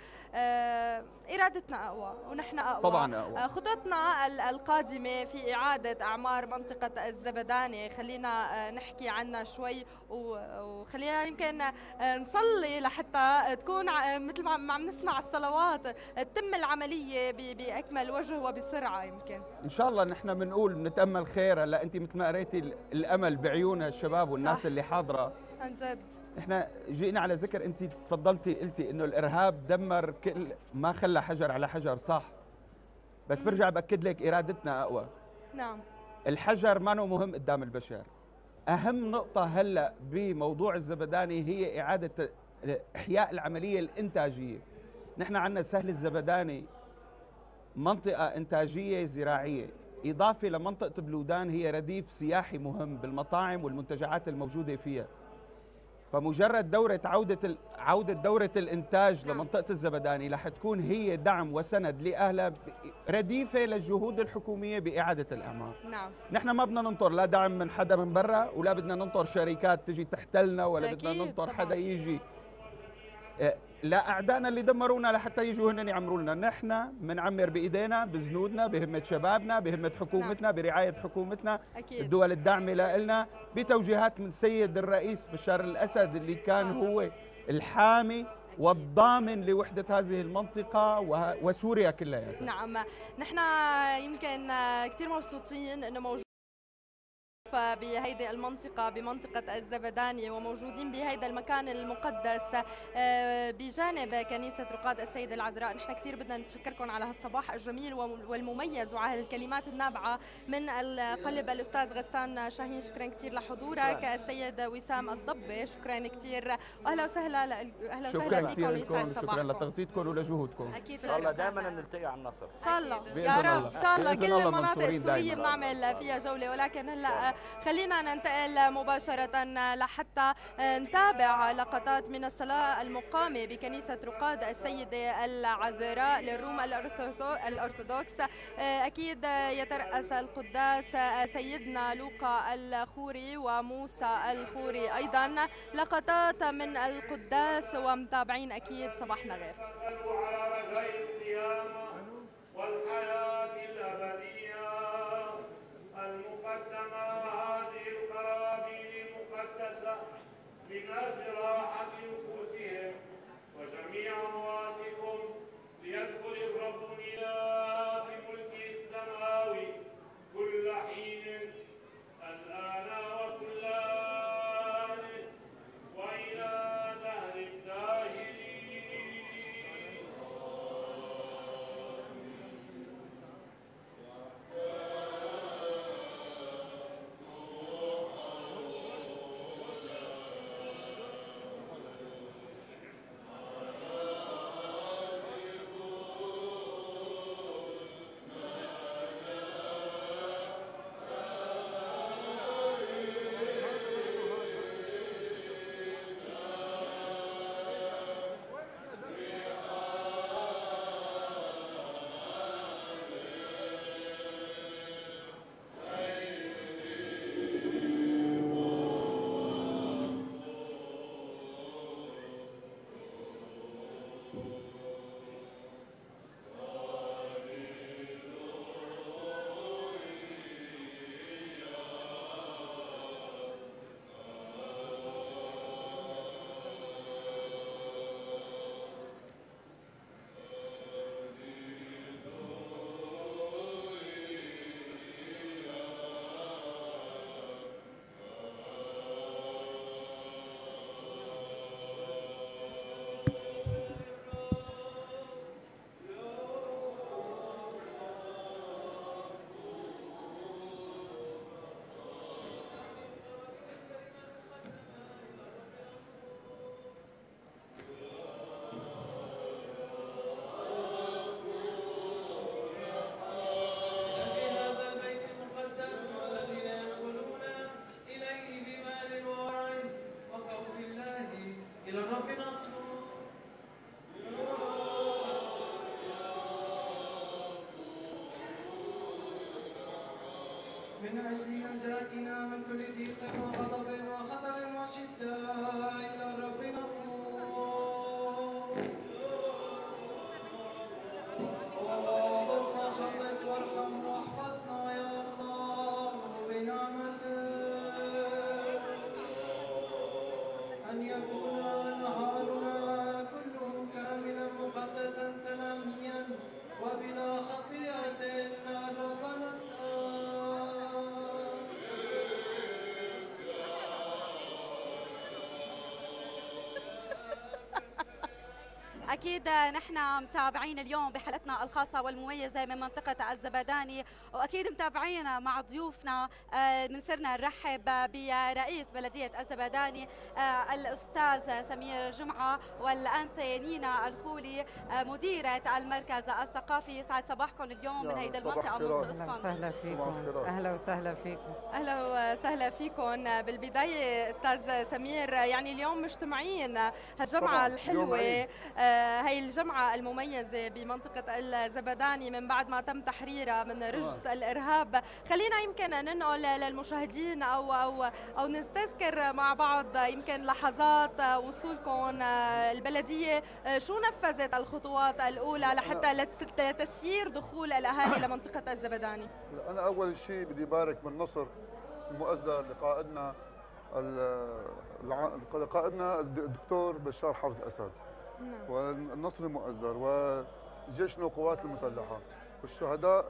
إرادتنا أقوى ونحن أقوى. طبعا أقوى. خططنا القادمة في إعادة أعمار منطقة الزبداني خلينا نحكي عنها شوي، وخلينا يمكن نصلي لحتى تكون مثل ما عم نسمع الصلوات تتم العملية بأكمل وجه وبسرعة. يمكن إن شاء الله نحن بنقول بنتأمل خير. هلا أنت مثل ما قريتي الأمل بعيون الشباب والناس صح. اللي حاضرة عن جد. احنا جينا على ذكر، انت تفضلتي قلتي انه الارهاب دمر كل ما خلى حجر على حجر، صح، بس مم. برجع باكد لك ارادتنا اقوى. نعم. الحجر ما هو مهم قدام البشر. اهم نقطة هلا بموضوع الزبداني هي اعادة احياء العملية الانتاجية. نحن عندنا سهل الزبداني منطقة انتاجية زراعية، اضافة لمنطقة بلودان هي رديف سياحي مهم بالمطاعم والمنتجعات الموجودة فيها. فمجرد دورة عودة عودة دورة الإنتاج نعم. لمنطقة الزبداني رح تكون هي دعم وسند لأهلها، رديفة للجهود الحكومية بإعادة الأعمار. نعم. نحن ما بدنا ننطر لا دعم من حدا من برا، ولا بدنا ننطر شركات تجي تحتلنا، ولا بدنا ننطر طبعا. حدا يجي لا أعدائنا اللي دمرونا لحتى يجوا هن يعمروا لنا. نحن بنعمر بإيدينا بزنودنا بهمة شبابنا بهمة حكومتنا نعم. برعاية حكومتنا أكيد. الدول الداعمة لنا بتوجيهات من سيد الرئيس بشار الأسد اللي كان هو الحامي أكيد. والضامن لوحدة هذه المنطقة وسوريا كلها. نعم. نحن يمكن كثير مبسوطين إنه موجود بهيدي المنطقة بمنطقة الزبداني وموجودين بهيدا المكان المقدس بجانب كنيسة رقاد السيدة العذراء. نحن كثير بدنا نتشكركم على هالصباح الجميل والمميز وعلى الكلمات النابعة من القلب الأستاذ غسان شاهين. شكرا كثير لحضورك. السيد وسام الضبي شكرا كثير، واهلا وسهلا اهلا وسهلا فيكم ويسعد صباحكم. شكرا لتغطيتكم ولجهودكم. اكيد ان شاء الله دائما نلتقي على النصر ان شاء الله يا رب. ان شاء الله كل المناطق السورية بنعمل فيها جولة، ولكن هلا خلينا ننتقل مباشرة لحتى نتابع لقطات من الصلاة المقامة بكنيسة رقاد السيدة العذراء للروم الأرثوذكس. أكيد يترأس القداس سيدنا لوقا الخوري وموسى الخوري أيضا. لقطات من القداس ومتابعين أكيد صباحنا غير. والحياة الأبدية المقدمة هذه القرابين المقدسة من أجل راحة نفوسهم وجميع أمواتكم، ليدخل الرب الإله في ملكه السماوي كل حين الآن وكل آن وإلى دهر الداهرين. من أجل نجاتنا من كل ضيق وغضب وخطر وشدة إلى الرب نطلب. اللهم خلص وارحم واحفظنا يا الله بنعمتك، أن يكون نهارنا كله كاملا مقدسا سلاميا وبلا خطيئة الرب نسأل. أكيد نحن متابعين اليوم بحلقتنا الخاصة والمميزة من منطقة الزبداني، وأكيد متابعين مع ضيوفنا. من سرنا نرحب برئيس بلدية الزبداني الأستاذ سمير جمعة والأنسة نينا الخولي مديرة المركز الثقافي. يسعد صباحكم اليوم من هيدا المنطقة منطقتكم. أهلا وسهلا فيكم. أهلا وسهلا فيكم. أهلا وسهلا فيكم. بالبداية أستاذ سمير، يعني اليوم مجتمعين هالجمعة الحلوة، هي الجمعة المميزة بمنطقة الزبداني من بعد ما تم تحريرها من رجس الإرهاب. خلينا يمكن ننقل للمشاهدين أو أو أو نستذكر مع بعض يمكن لحظات وصولكم البلدية، شو نفذت الخطوات الأولى لحتى لتسيير دخول الأهالي لمنطقة الزبداني؟ أنا أول شيء بدي بارك بالنصر المؤزر لقائدنا قائدنا الدكتور بشار حافظ الأسد والنصر المؤزر وجيشنا والقوات المسلحة والشهداء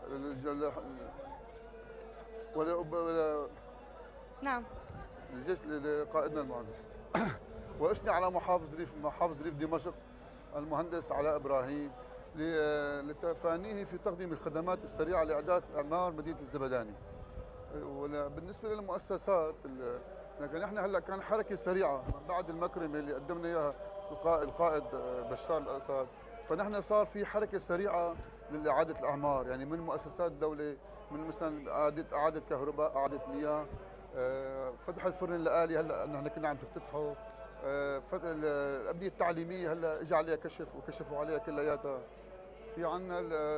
ولا ولا نعم الجيش لقائدنا المؤزر. وأثني على محافظ ريف محافظ ريف دمشق المهندس علاء إبراهيم لتفانيه في تقديم الخدمات السريعة لإعداد إعمار مدينة الزبداني. بالنسبة للمؤسسات، لكن احنا هلا كان حركة سريعة من بعد المكرمة اللي قدمنا إياها القائد بشار الأسد، فنحن صار في حركة سريعة لإعادة الأعمار، يعني من مؤسسات الدولة، من مثلا إعادة إعادة كهرباء، إعادة مياه، فتح الفرن الآلي هلا نحن كنا عم تفتحه، الأبنية التعليمية هلا اجى عليها كشف وكشفوا عليها كلياتها. في عندنا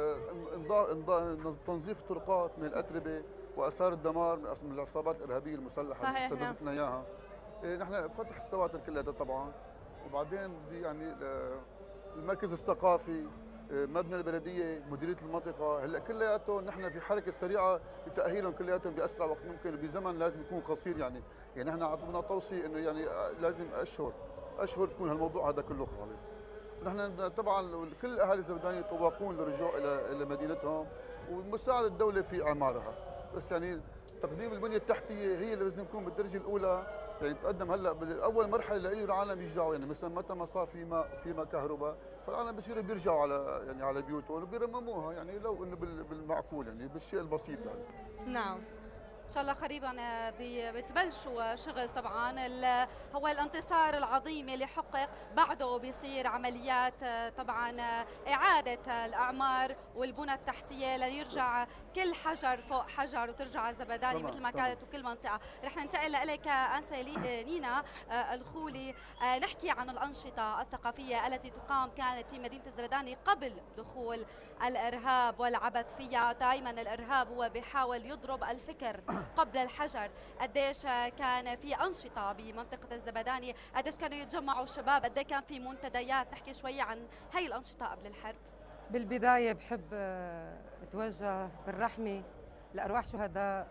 تنظيف الطرقات من الأتربة وآثار الدمار من العصابات الإرهابية المسلحة اللي سببتنا إياها. نحن فتح السواتر كلها طبعا، وبعدين بدي يعني المركز الثقافي، مبنى البلديه، مديريه المنطقه، هلا كلياتهم نحن في حركه سريعه لتاهيلهم كلياتهم باسرع وقت ممكن، بزمن لازم يكون قصير. يعني يعني نحن اعطونا توصيه انه يعني لازم اشهر اشهر تكون هالموضوع هذا كله خالص. نحن طبعا كل اهالي الزبداني يتطوقون للرجوع الى الى مدينتهم ومساعده الدوله في اعمارها، بس يعني تقديم البنيه التحتيه هي اللي لازم تكون بالدرجه الاولى. يعني تقدم هلا باول مرحله لاي العالم يرجعوا، يعني مثلا متى ما صار في ماء في ماء كهرباء فالعالم بصيروا بيرجعوا على يعني على بيوتهم وبيرمموها، يعني لو انه بالمعقول، يعني بالشيء البسيط يعني. نعم. ان شاء الله قريبا بتبلشوا شغل. طبعا هو الانتصار العظيم اللي حقق بعده بيصير عمليات طبعا اعاده الاعمار والبنى التحتيه ليرجع كل حجر فوق حجر وترجع الزبداني مثل ما كانت وكل منطقه. رح ننتقل لك انسه نينا الخولي، نحكي عن الانشطه الثقافيه التي تقام كانت في مدينه الزبداني قبل دخول الارهاب والعبث فيها. دائما الارهاب هو بيحاول يضرب الفكر قبل الحجر. قديش كان في أنشطة بمنطقة الزبداني، قديش كانوا يتجمعوا الشباب، قديش كان في منتديات، نحكي شوية عن هاي الأنشطة قبل الحرب. بالبداية بحب أتوجه بالرحمة لأرواح شهداء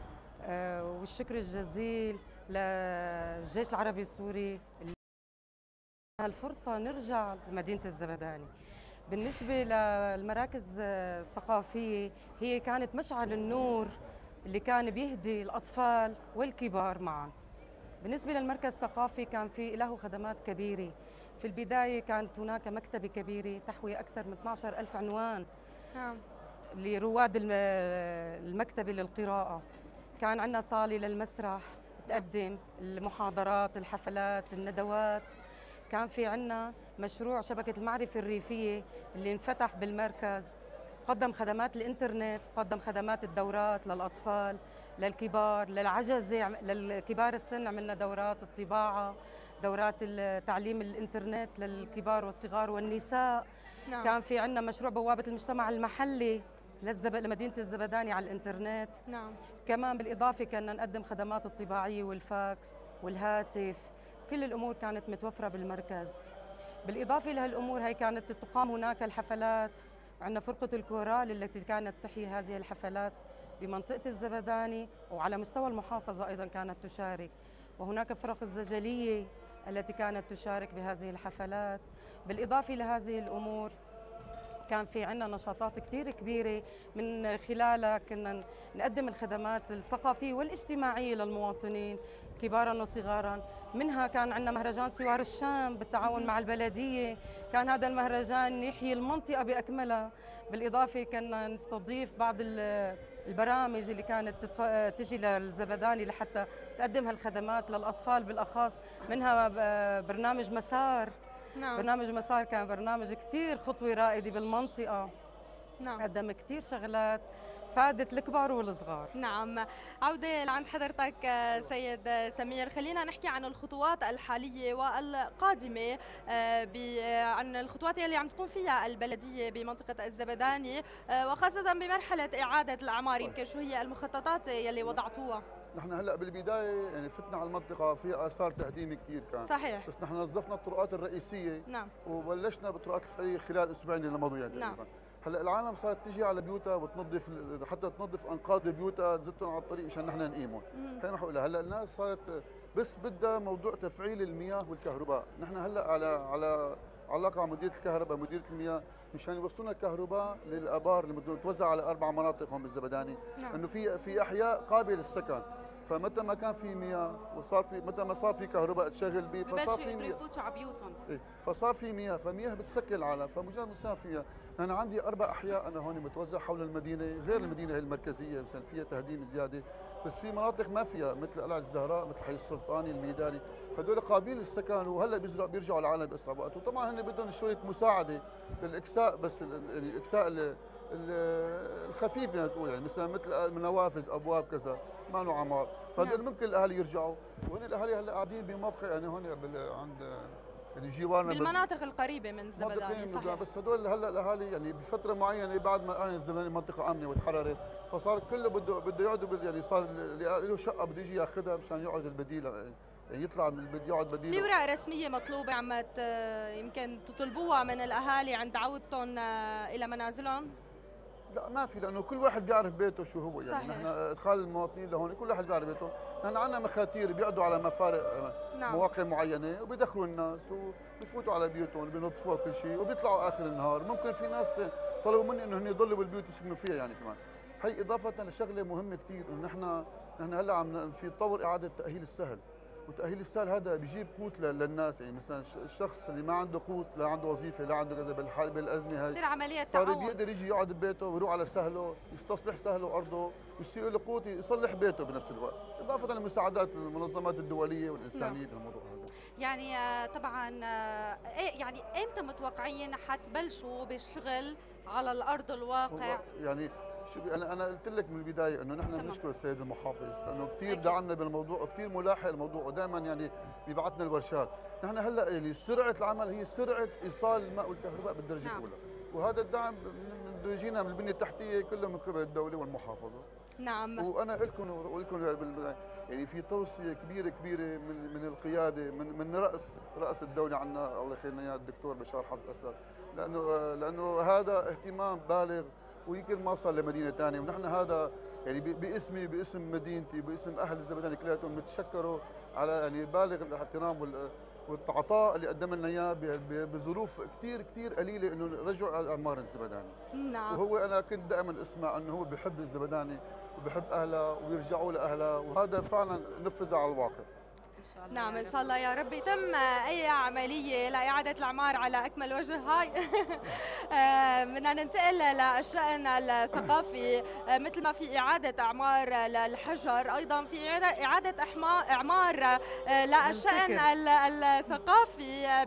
والشكر الجزيل للجيش العربي السوري اللي هالفرصة نرجع لمدينة الزبداني. بالنسبة للمراكز الثقافية هي كانت مشعل النور اللي كان بيهدي الأطفال والكبار معا. بالنسبة للمركز الثقافي كان في له خدمات كبيرة. في البداية كانت هناك مكتبة كبيرة تحوي أكثر من اثني عشر ألف عنوان نعم. لرواد المكتبة للقراءة. كان عندنا صالة للمسرح تقدم المحاضرات، الحفلات، الندوات. كان في عندنا مشروع شبكة المعرفة الريفية اللي انفتح بالمركز، قدم خدمات الانترنت، قدم خدمات الدورات للأطفال، للكبار، للعجزة، للكبار السن عملنا دورات الطباعة، دورات تعليم الانترنت للكبار والصغار والنساء. نعم. كان في عندنا مشروع بوابة المجتمع المحلي للزب... لمدينة الزبداني على الإنترنت. نعم. كمان بالإضافة كنا نقدم خدمات الطباعية والفاكس والهاتف، كل الأمور كانت متوفرة بالمركز. بالإضافة لهالأمور هي كانت تقام هناك الحفلات، عندنا فرقة الكورال التي كانت تحيي هذه الحفلات بمنطقة الزبداني، وعلى مستوى المحافظة أيضا كانت تشارك، وهناك فرق الزجلية التي كانت تشارك بهذه الحفلات. بالإضافة لهذه الأمور كان في عندنا نشاطات كثير كبيرة من خلالها كنا نقدم الخدمات الثقافية والاجتماعية للمواطنين كبارا وصغارا. منها كان عندنا مهرجان سوار الشام بالتعاون مع البلدية، كان هذا المهرجان يحيي المنطقة بأكملها. بالإضافة كنا نستضيف بعض البرامج اللي كانت تجي للزبداني لحتى تقدم هالخدمات للأطفال بالأخص، منها برنامج مسار. نعم. برنامج مسار كان برنامج كتير خطوة رائدة بالمنطقة. نعم. قدم كتير شغلات فادت الكبار والصغار. نعم. عودة لعند حضرتك سيد سمير، خلينا نحكي عن الخطوات الحالية والقادمة، عن الخطوات اللي عم تقوم فيها البلدية بمنطقة الزبداني، وخاصة بمرحلة إعادة الأعمار. يمكن شو هي المخططات يلي وضعتوها؟ نحن هلا بالبدايه يعني فتنا على المنطقه في اثار تهديم كثير كان. صحيح. بس نحن نظفنا الطرقات الرئيسيه. نعم. وبلشنا بالطرقات الفرعيه خلال اسبوعين اللي مضوا يعني. نعم. هلا العالم صارت تجي على بيوتها وتنظف، حتى تنظف انقاض بيوتها تزتهم على الطريق مشان نحن نقيمهم. خلينا نحكي هلا الناس صارت بس بدها موضوع تفعيل المياه والكهرباء. نحن هلا على على علاقه مع مديريه الكهرباء مديريه المياه مشان يوصلونا الكهرباء للابار اللي متوزعه على اربع مناطق هون بالزبداني. نعم. انه في في احياء قابله للسكن، فمتى ما كان في مياه وصار في متى ما صار في كهرباء تشغل بيه فصار في مياه يفوتوا على بيوتهم. إيه فصار في مياه، فمياه بتسكن العالم، فمجرد ما صار فيها. انا عندي اربع احياء انا هون متوزع حول المدينه، غير المدينه هي المركزيه مثلا فيها تهديم زياده، بس في مناطق ما فيها مثل قلعه الزهراء، مثل حي السلطاني، الميداني، هدول قابلين للسكن وهلا بيزرع بيرجعوا العالم باسرع وقت. وطبعا هن بدهم شويه مساعده للاكساء، بس الاكساء الخفيف بدنا نقول يعني مثلا مثل نوافذ ابواب كذا ما له عمار، فهدول ممكن الاهالي يرجعوا. وهن الاهالي هلا قاعدين بموقع يعني هون عند يعني جوارنا بالمناطق القريبه من الزبداني. صحيح. بس هدول هلا الاهالي يعني بفتره معينه بعد ما كان الزبداني المنطقه امنه وتحررت، فصار كله بده بده يقعدوا يعني صار له شقه بده يجي ياخذها مشان يقعد البديل يعني يطلع من البديل يقعد بديل. في اوراق رسميه مطلوبه عم يمكن تطلبوها من الاهالي عند عودتهم الى منازلهم؟ لا ما في، لانه كل واحد بيعرف بيته شو هو يعني. صحيح. نحن ادخال المواطنين لهون كل واحد بيعرف بيته، نحن عندنا مخاتير بيقعدوا على مفارق. نعم. مواقع معينه وبيدخلوا الناس وبفوتوا على بيوتهم بينظفوها كل شيء وبيطلعوا اخر النهار. ممكن في ناس طلبوا مني انه هن يضلوا بالبيوت يسكنوا فيها يعني كمان. هي اضافه لشغله مهمه كثير، انه نحن نحن هلا عم في تطور اعاده تاهيل السهل، وتاهيل السهل هذا بيجيب قوت للناس يعني. مثلا الشخص اللي ما عنده قوت، لا عنده وظيفه، لا عنده كذا، بالحال بالازمه هاي تصير عمليه صار تعاون، بيقدر يجي يقعد ببيته ويروح على سهله، يستصلح سهله وارضه، يصير له قوت يصلح بيته بنفس الوقت، اضافه لمساعدات المنظمات الدوليه والانسانيه بالموضوع هذا. يعني طبعا ايه يعني امتى متوقعين حتبلشوا بالشغل على الارض الواقع؟ يعني شوفي انا انا قلت لك من البدايه انه نحن بنشكر السيد المحافظ لانه كثير دعمنا بالموضوع وكثير ملاحق الموضوع ودائما يعني بيبعثنا الورشات. نحن هلا يعني سرعه العمل هي سرعه ايصال الماء والكهرباء بالدرجه نعم. الاولى، وهذا الدعم بده يجينا من البنيه التحتيه كله من قبل الدوله والمحافظه. نعم. وانا لكم ولكم يعني في توصيه كبيره كبيره من من القياده من من راس راس الدوله عنا الله يخلينا اياه الدكتور بشار حافظ اسد، لانه لانه هذا اهتمام بالغ ويمكن ما صار لمدينه ثانيه. ونحن هذا يعني باسمي باسم مدينتي باسم اهل الزبداني كلياتهم بنتشكروا على يعني بالغ الاحترام والعطاء اللي قدم لنا اياه بظروف كثير كثير قليله انه رجعوا على اعمار الزبداني. نعم. وهو انا كنت دائما اسمع انه هو بحب الزبداني وبحب اهلها ويرجعوا لاهلها، وهذا فعلا نفذ على الواقع. إن شاء الله. نعم ان شاء الله يا رب يتم اي عمليه لاعاده الاعمار على اكمل وجه. هاي بدنا ننتقل للشان الثقافي. مثل ما في اعاده اعمار للحجر ايضا في اعاده اعمار للشان الثقافي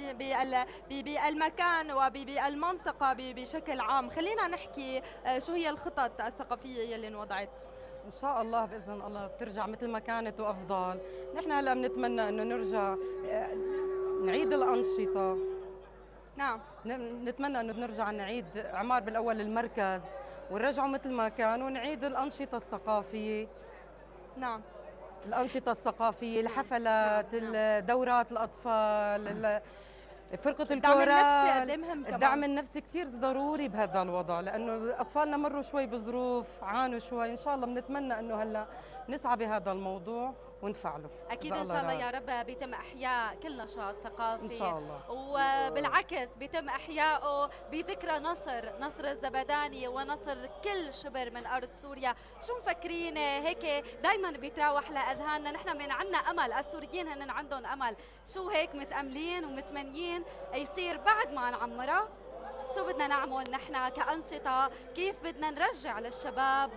بالمكان وبالمنطقه بشكل عام. خلينا نحكي شو هي الخطط الثقافيه اللي انوضعت. ان شاء الله باذن الله بترجع مثل ما كانت وافضل. نحن هلا بنتمنى انه نرجع نعيد الانشطه. نعم. نتمنى انه نرجع نعيد اعمار بالاول المركز ونرجعه مثل ما كان ونعيد الأنشطة الثقافية. نعم. الأنشطة الثقافية، الحفلات، دورات الأطفال، فرقة الدعم الكورال. النفسي قد ايه مهم كمان؟ الدعم النفسي كثير ضروري بهذا الوضع، لأنه أطفالنا مروا شوي بظروف، عانوا شوي. إن شاء الله بنتمنى أنه هلا نسعى بهذا الموضوع ونفعله. اكيد ان شاء الله يا رب بيتم احياء كل نشاط ثقافي ان شاء الله، وبالعكس بيتم احيائه بذكرى نصر نصر الزبداني ونصر كل شبر من ارض سوريا. شو مفكرين هيك دائما بيتراوح لاذهاننا؟ نحن من عندنا امل، السوريين هن عندهم امل. شو هيك متاملين ومتمنيين يصير بعد ما نعمرها؟ شو بدنا نعمل نحن كأنشطة؟ كيف بدنا نرجع للشباب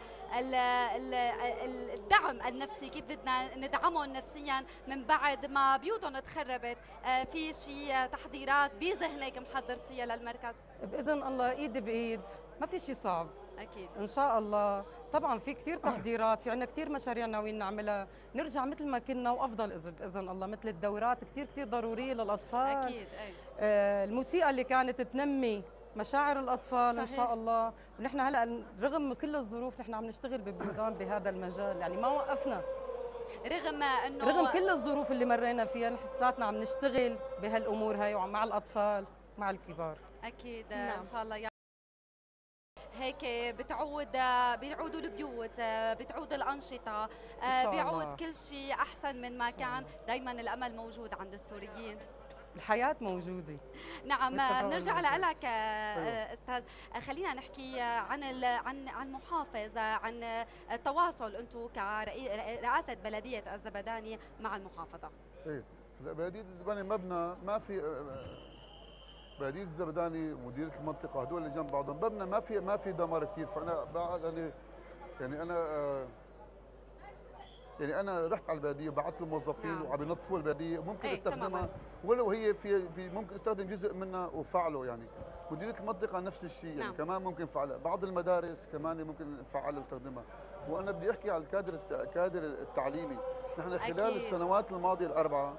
الدعم النفسي؟ كيف بدنا ندعمهم نفسيا من بعد ما بيوتهم تخربت؟ في شيء تحضيرات بذهنك محضرتيها للمركز؟ بإذن الله إيد بإيد، ما في شيء صعب أكيد إن شاء الله. طبعا في كثير تحضيرات، في عندنا كثير مشاريع ناويين نعملها، نرجع مثل ما كنا وأفضل إذن بإذن الله. مثل الدورات كثير كثير ضرورية للأطفال. أكيد أي. آه الموسيقى اللي كانت تنمي مشاعر الأطفال. صحيح. إن شاء الله. ونحن هلأ رغم كل الظروف نحن عم نشتغل ببلدان بهذا المجال، يعني ما وقفنا رغم انه رغم كل الظروف اللي مرينا فيها. لساتنا عم نشتغل بهالامور هاي ومع الاطفال مع الكبار. اكيد. نعم. ان شاء الله يا هيك بتعود بيعودوا البيوت، بتعود الانشطه، بيعود الله. كل شيء احسن من ما كان. دائما الامل موجود عند السوريين، الحياة موجودة. نعم. بنرجع لك استاذ، خلينا نحكي عن عن عن المحافظ، عن التواصل انتم كرئاسة بلدية الزبداني مع المحافظة. ايه هلا بلدية الزبداني مبنى ما في بلدية الزبداني ومديرية المنطقة هدول اللي جنب بعضهم مبنى ما في ما في دمار كثير. فانا بعد يعني يعني انا يعني انا رحت على البلديه وبعثت الموظفين. نعم. وعم ينظفوا البلديه ممكن ايه استخدمها ولو هي في ممكن استخدم جزء منها وفعله. يعني مديريه المنطقه نفس الشيء يعني. نعم. كمان ممكن فعلها. بعض المدارس كمان ممكن نفعلها ونستخدمها. وانا بدي احكي على الكادر الكادر التعليمي. نحن خلال أكيد. السنوات الماضيه الاربعه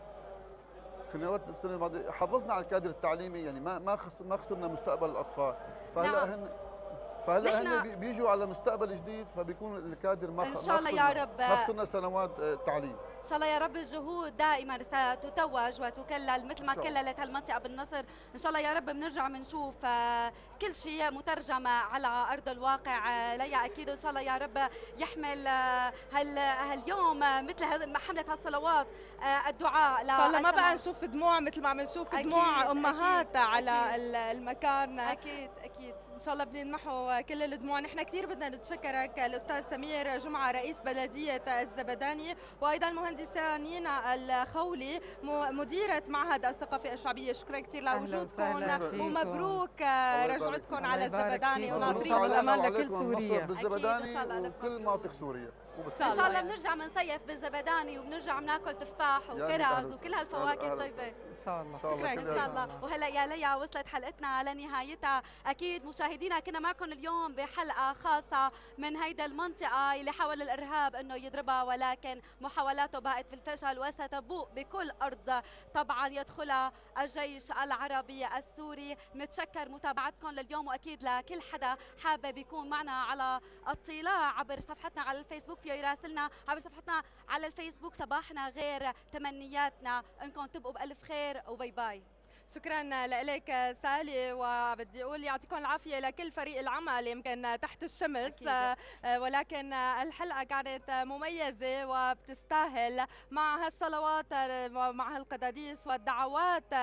سنوات السنه الماضيه حافظنا على الكادر التعليمي. يعني ما ما ما خسرنا مستقبل الاطفال. فهلا نعم. هن فهلا هن بيجوا على مستقبل جديد فبيكون الكادر ما ان شاء الله يا رب ما خسرنا سنوات تعليم. ان شاء الله يا رب الجهود دائما ستتوج وتكلل مثل ما كللت هالمنطقه بالنصر. ان شاء الله يا رب بنرجع بنشوف كل شيء مترجمه على ارض الواقع. ليا اكيد ان شاء الله يا رب يحمل هال هاليوم مثل حمله هالصلوات الدعاء. ان شاء الله ما بقى نشوف دموع مثل ما عم نشوف دموع امهات أكيد. على أكيد. المكان. اكيد اكيد ان شاء الله بنمحوا كل الدموع. نحن كثير بدنا نتشكرك الاستاذ سمير جمعه رئيس بلديه الزبداني، وايضا المهندسه نينا الخولي مديره معهد الثقافه الشعبيه. شكرا كثير لوجودكم ومبروك رجعتكم على الزبداني وناطرين بالامان لكل سوريا بالزبداني وكل مناطق سوريا. ان شاء الله بنرجع بنصيف بالزبداني وبنرجع بناكل تفاح وكرز وكل هالفواكه الطيبه ان شاء الله. شكرا ان شاء الله. وهلا يا ليا وصلت حلقتنا لنهايتها. اكيد مشاهدينا كنا معكم اليوم بحلقه خاصه من هيدا المنطقه اللي حاول الارهاب انه يضربها، ولكن محاولاته باءت في الفشل وستبوء بكل ارض طبعا يدخلها الجيش العربي السوري. بنتشكر متابعتكم لليوم، واكيد لكل حدا حابب يكون معنا على اطلاع عبر صفحتنا على الفيسبوك فيه يراسلنا عبر صفحتنا على الفيسبوك. صباحنا غير تمنياتنا، انكم تبقوا بالف خير وباي باي. شكرا لك سالي، وبدي اقول يعطيكم العافيه لكل فريق العمل يمكن تحت الشمس أكيد. ولكن الحلقه كانت مميزه وبتستاهل مع هالصلوات مع هالقداديس والدعوات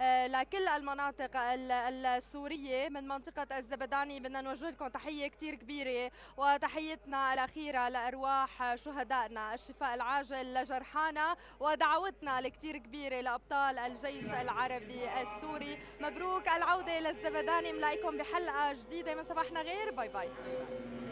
لكل المناطق السوريه. من منطقه الزبداني بدنا نوجه لكم تحيه كثير كبيره، وتحيتنا الاخيره لارواح شهدائنا، الشفاء العاجل لجرحانا، ودعوتنا الكثير كبيره لابطال الجيش العربي السوري. مبروك العودة للزبداني. ملاقيكم بحلقة جديدة من صباحنا غير. باي باي.